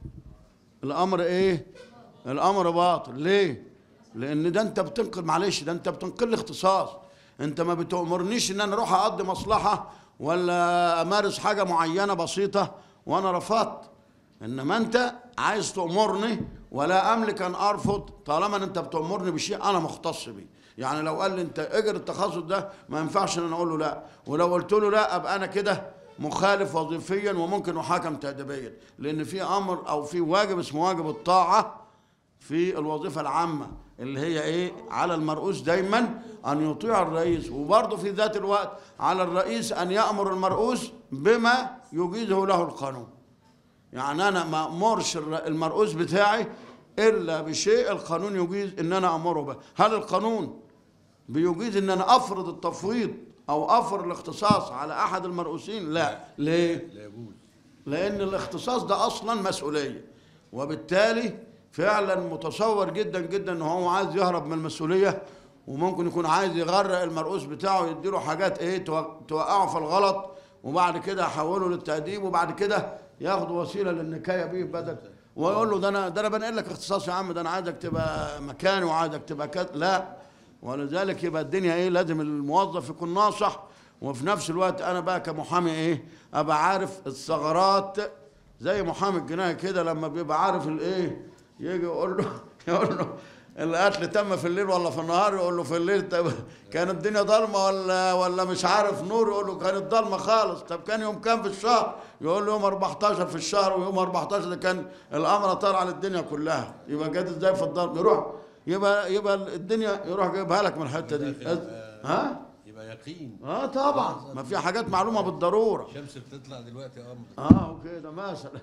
الامر ايه؟ الامر باطل. ليه؟ لان ده انت بتنقل، معلش، ده انت بتنقل لي اختصاص. انت ما بتأمرنيش ان انا اروح اقضي مصلحه ولا امارس حاجه معينه بسيطه وانا رفضت. انما انت عايز تأمرني ولا املك ان ارفض طالما ان انت بتأمرني بشيء انا مختص بيه. يعني لو قال لي انت اجر التخصص ده ما ينفعش ان انا اقول له لا، ولو قلت له لا ابقى انا كده مخالف وظيفيا وممكن احاكم تأديبيا، لان في امر او في واجب اسمه واجب الطاعه في الوظيفه العامه، اللي هي ايه؟ على المرؤوس دايما ان يطيع الرئيس، وبرضه في ذات الوقت على الرئيس ان يأمر المرؤوس بما يجيزه له القانون. يعني انا ما امرش المرؤوس بتاعي الا بشيء القانون يجيز ان انا امره به. هل القانون بيجيز ان انا افرض التفويض او افرض الاختصاص على احد المرؤوسين؟ لا. ليه؟ لا يجوز. لان الاختصاص ده اصلا مسؤوليه، وبالتالي فعلا متصور جدا جدا ان هو عايز يهرب من المسؤوليه، وممكن يكون عايز يغرق المرؤوس بتاعه، يديله حاجات ايه توقعه في الغلط، وبعد كده يحوله للتأديب، وبعد كده ياخد وسيله للنكايه بيه بدل، ويقول له ده انا ده انا بنقل لك اختصاص يا عم، ده انا عايزك تبقى مكاني وعايزك تبقى كده. لا. ولذلك يبقى الدنيا ايه؟ لازم الموظف يكون ناصح، وفي نفس الوقت انا بقى كمحامي ايه؟ ابقى عارف الثغرات، زي محامي الجنايه كده لما بيبقى عارف الايه، يجي يقول له يقول له القتل تم في الليل ولا في النهار؟ يقول له في الليل. طب كانت الدنيا ضلمه ولا ولا مش عارف نور؟ يقول له كانت ضلمه خالص. طب كان يوم كام في الشهر؟ يقول له يوم أربعتاشر في الشهر، ويوم أربعتاشر ده كان الامر طار على الدنيا كلها. يبقى جت ازاي في الضلمه؟ يروح يبقى يبقى الدنيا يروح جايبها لك من الحته دي. ها؟ يبقى يقين. اه طبعا، ما في حاجات معلومه بالضروره. الشمس بتطلع دلوقتي اه اه وكده مثلا.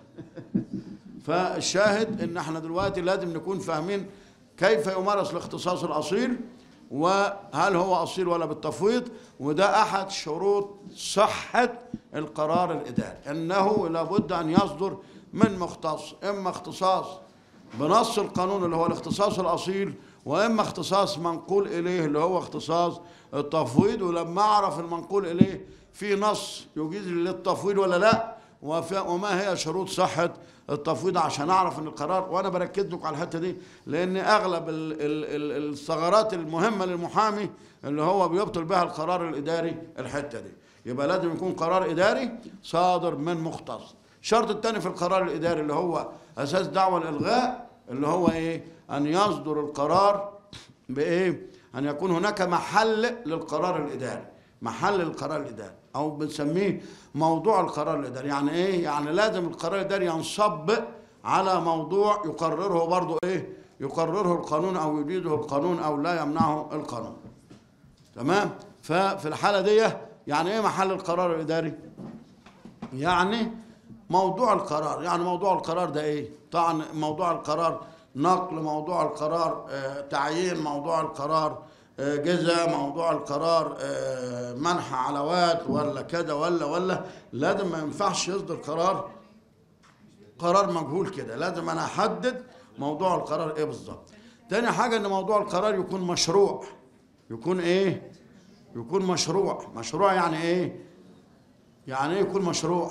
فالشاهد ان احنا دلوقتي لازم نكون فاهمين كيف يمارس الاختصاص الاصيل، وهل هو اصيل ولا بالتفويض. وده احد شروط صحه القرار الاداري، انه لابد ان يصدر من مختص، اما اختصاص بنص القانون اللي هو الاختصاص الاصيل، واما اختصاص منقول اليه اللي هو اختصاص التفويض. ولما اعرف المنقول اليه في نص يجيز للتفويض ولا لا، وما هي شروط صحه التفويض، عشان اعرف ان القرار. وانا بركز لكم على الحته دي لان اغلب الثغرات المهمه للمحامي اللي هو بيبطل بها القرار الاداري الحته دي. يبقى لازم يكون قرار اداري صادر من مختص. الشرط الثاني في القرار الاداري اللي هو اساس دعوى الالغاء، اللي هو ايه؟ ان يصدر القرار بايه؟ ان يكون هناك محل للقرار الاداري، محل للقرار الاداري، او بنسميه موضوع القرار الاداري. يعني ايه؟ يعني لازم القرار الاداري ينصب على موضوع يقرره برضه ايه؟ يقرره القانون او يجيزه القانون او لا يمنعه القانون. تمام؟ ففي الحاله دي يعني ايه محل القرار الاداري؟ يعني موضوع القرار. يعني موضوع القرار ده ايه؟ طبعا موضوع القرار نقل، موضوع القرار آه تعيين، موضوع القرار آه جزاء، موضوع القرار آه منح علاوات ولا كذا ولا ولا لازم ما ينفعش يصدر قرار قرار مجهول كده. لازم انا احدد موضوع القرار ايه بالظبط. تاني حاجه ان موضوع القرار يكون مشروع. يكون ايه؟ يكون مشروع. مشروع يعني ايه؟ يعني ايه يكون مشروع؟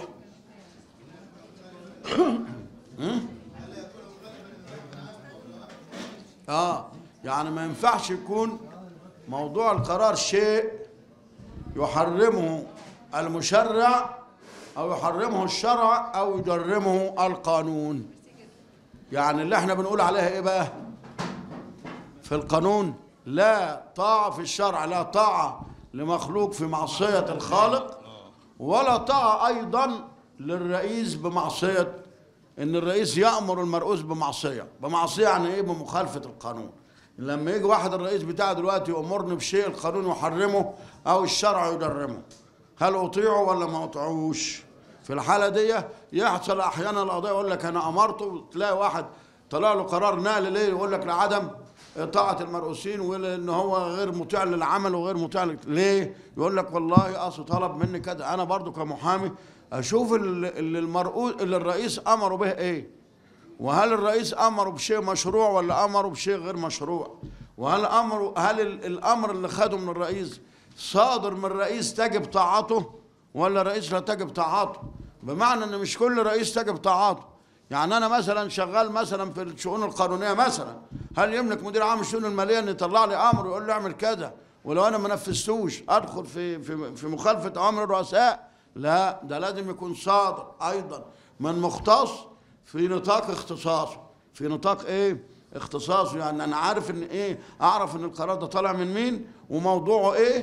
اه يعني ما ينفعش يكون موضوع القرار شيء يحرمه المشرع او يحرمه الشرع او يجرمه القانون. يعني اللي احنا بنقول عليها ايه بقى في القانون؟ لا طاعة في الشرع، لا طاعة لمخلوق في معصية الخالق، ولا طاعة ايضا للرئيس بمعصية، ان الرئيس يأمر المرؤوس بمعصية. بمعصية يعني ايه؟ بمخالفة القانون. لما يجي واحد الرئيس بتاعه دلوقتي يأمرني بشيء القانون يحرمه او الشرع يجرمه، هل اطيعه ولا ما اطيعوش؟ في الحالة دي يحصل احيانا القضية يقول لك انا امرته، تلاقي واحد طلع له قرار نقل ليه؟ يقول لك لعدم طاعة المرؤوسين وان هو غير مطيع للعمل وغير مطيع ليه؟ يقول لك والله اصل طلب مني كذا. انا برضو كمحامي اشوف اللي المرؤوس اللي الرئيس امره به ايه، وهل الرئيس امره بشيء مشروع ولا امره بشيء غير مشروع، وهل امره هل الامر اللي خده من الرئيس صادر من الرئيس تجب طاعته ولا الرئيس لا تجب طاعته. بمعنى ان مش كل رئيس تجب طاعته. يعني انا مثلا شغال مثلا في الشؤون القانونيه مثلا، هل يملك مدير عام الشؤون الماليه ان يطلع لي امر ويقول لي اعمل كذا ولو انا ما نفذتوش ادخل في في في مخالفه اوامر الرؤساء؟ لا، ده لازم يكون صادر ايضا من مختص في نطاق اختصاصه. في نطاق ايه؟ اختصاصه. يعني انا عارف ان ايه؟ اعرف ان القرار ده طالع من مين وموضوعه ايه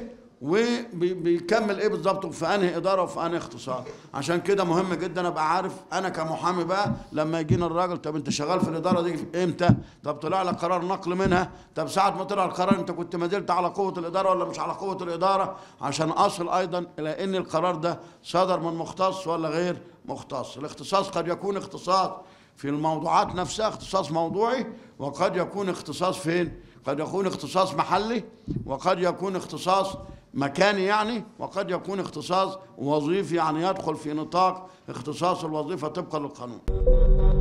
وبيكمل ايه بالظبط في انهي اداره وفي انهي اختصاص. عشان كده مهم جدا ابقى عارف انا كمحامي بقى لما يجينا الراجل، طب انت شغال في الاداره دي امتى؟ طب طلع لك قرار نقل منها؟ طب ساعه ما طلع القرار انت كنت ما زلت على قوه الاداره ولا مش على قوه الاداره؟ عشان اصل ايضا الى ان القرار ده صدر من مختص ولا غير مختص. الاختصاص قد يكون اختصاص في الموضوعات نفسها، اختصاص موضوعي، وقد يكون اختصاص فين؟ قد يكون اختصاص محلي، وقد يكون اختصاص مكاني يعني، وقد يكون اختصاص وظيفي يعني يدخل في نطاق اختصاص الوظيفة طبقا للقانون.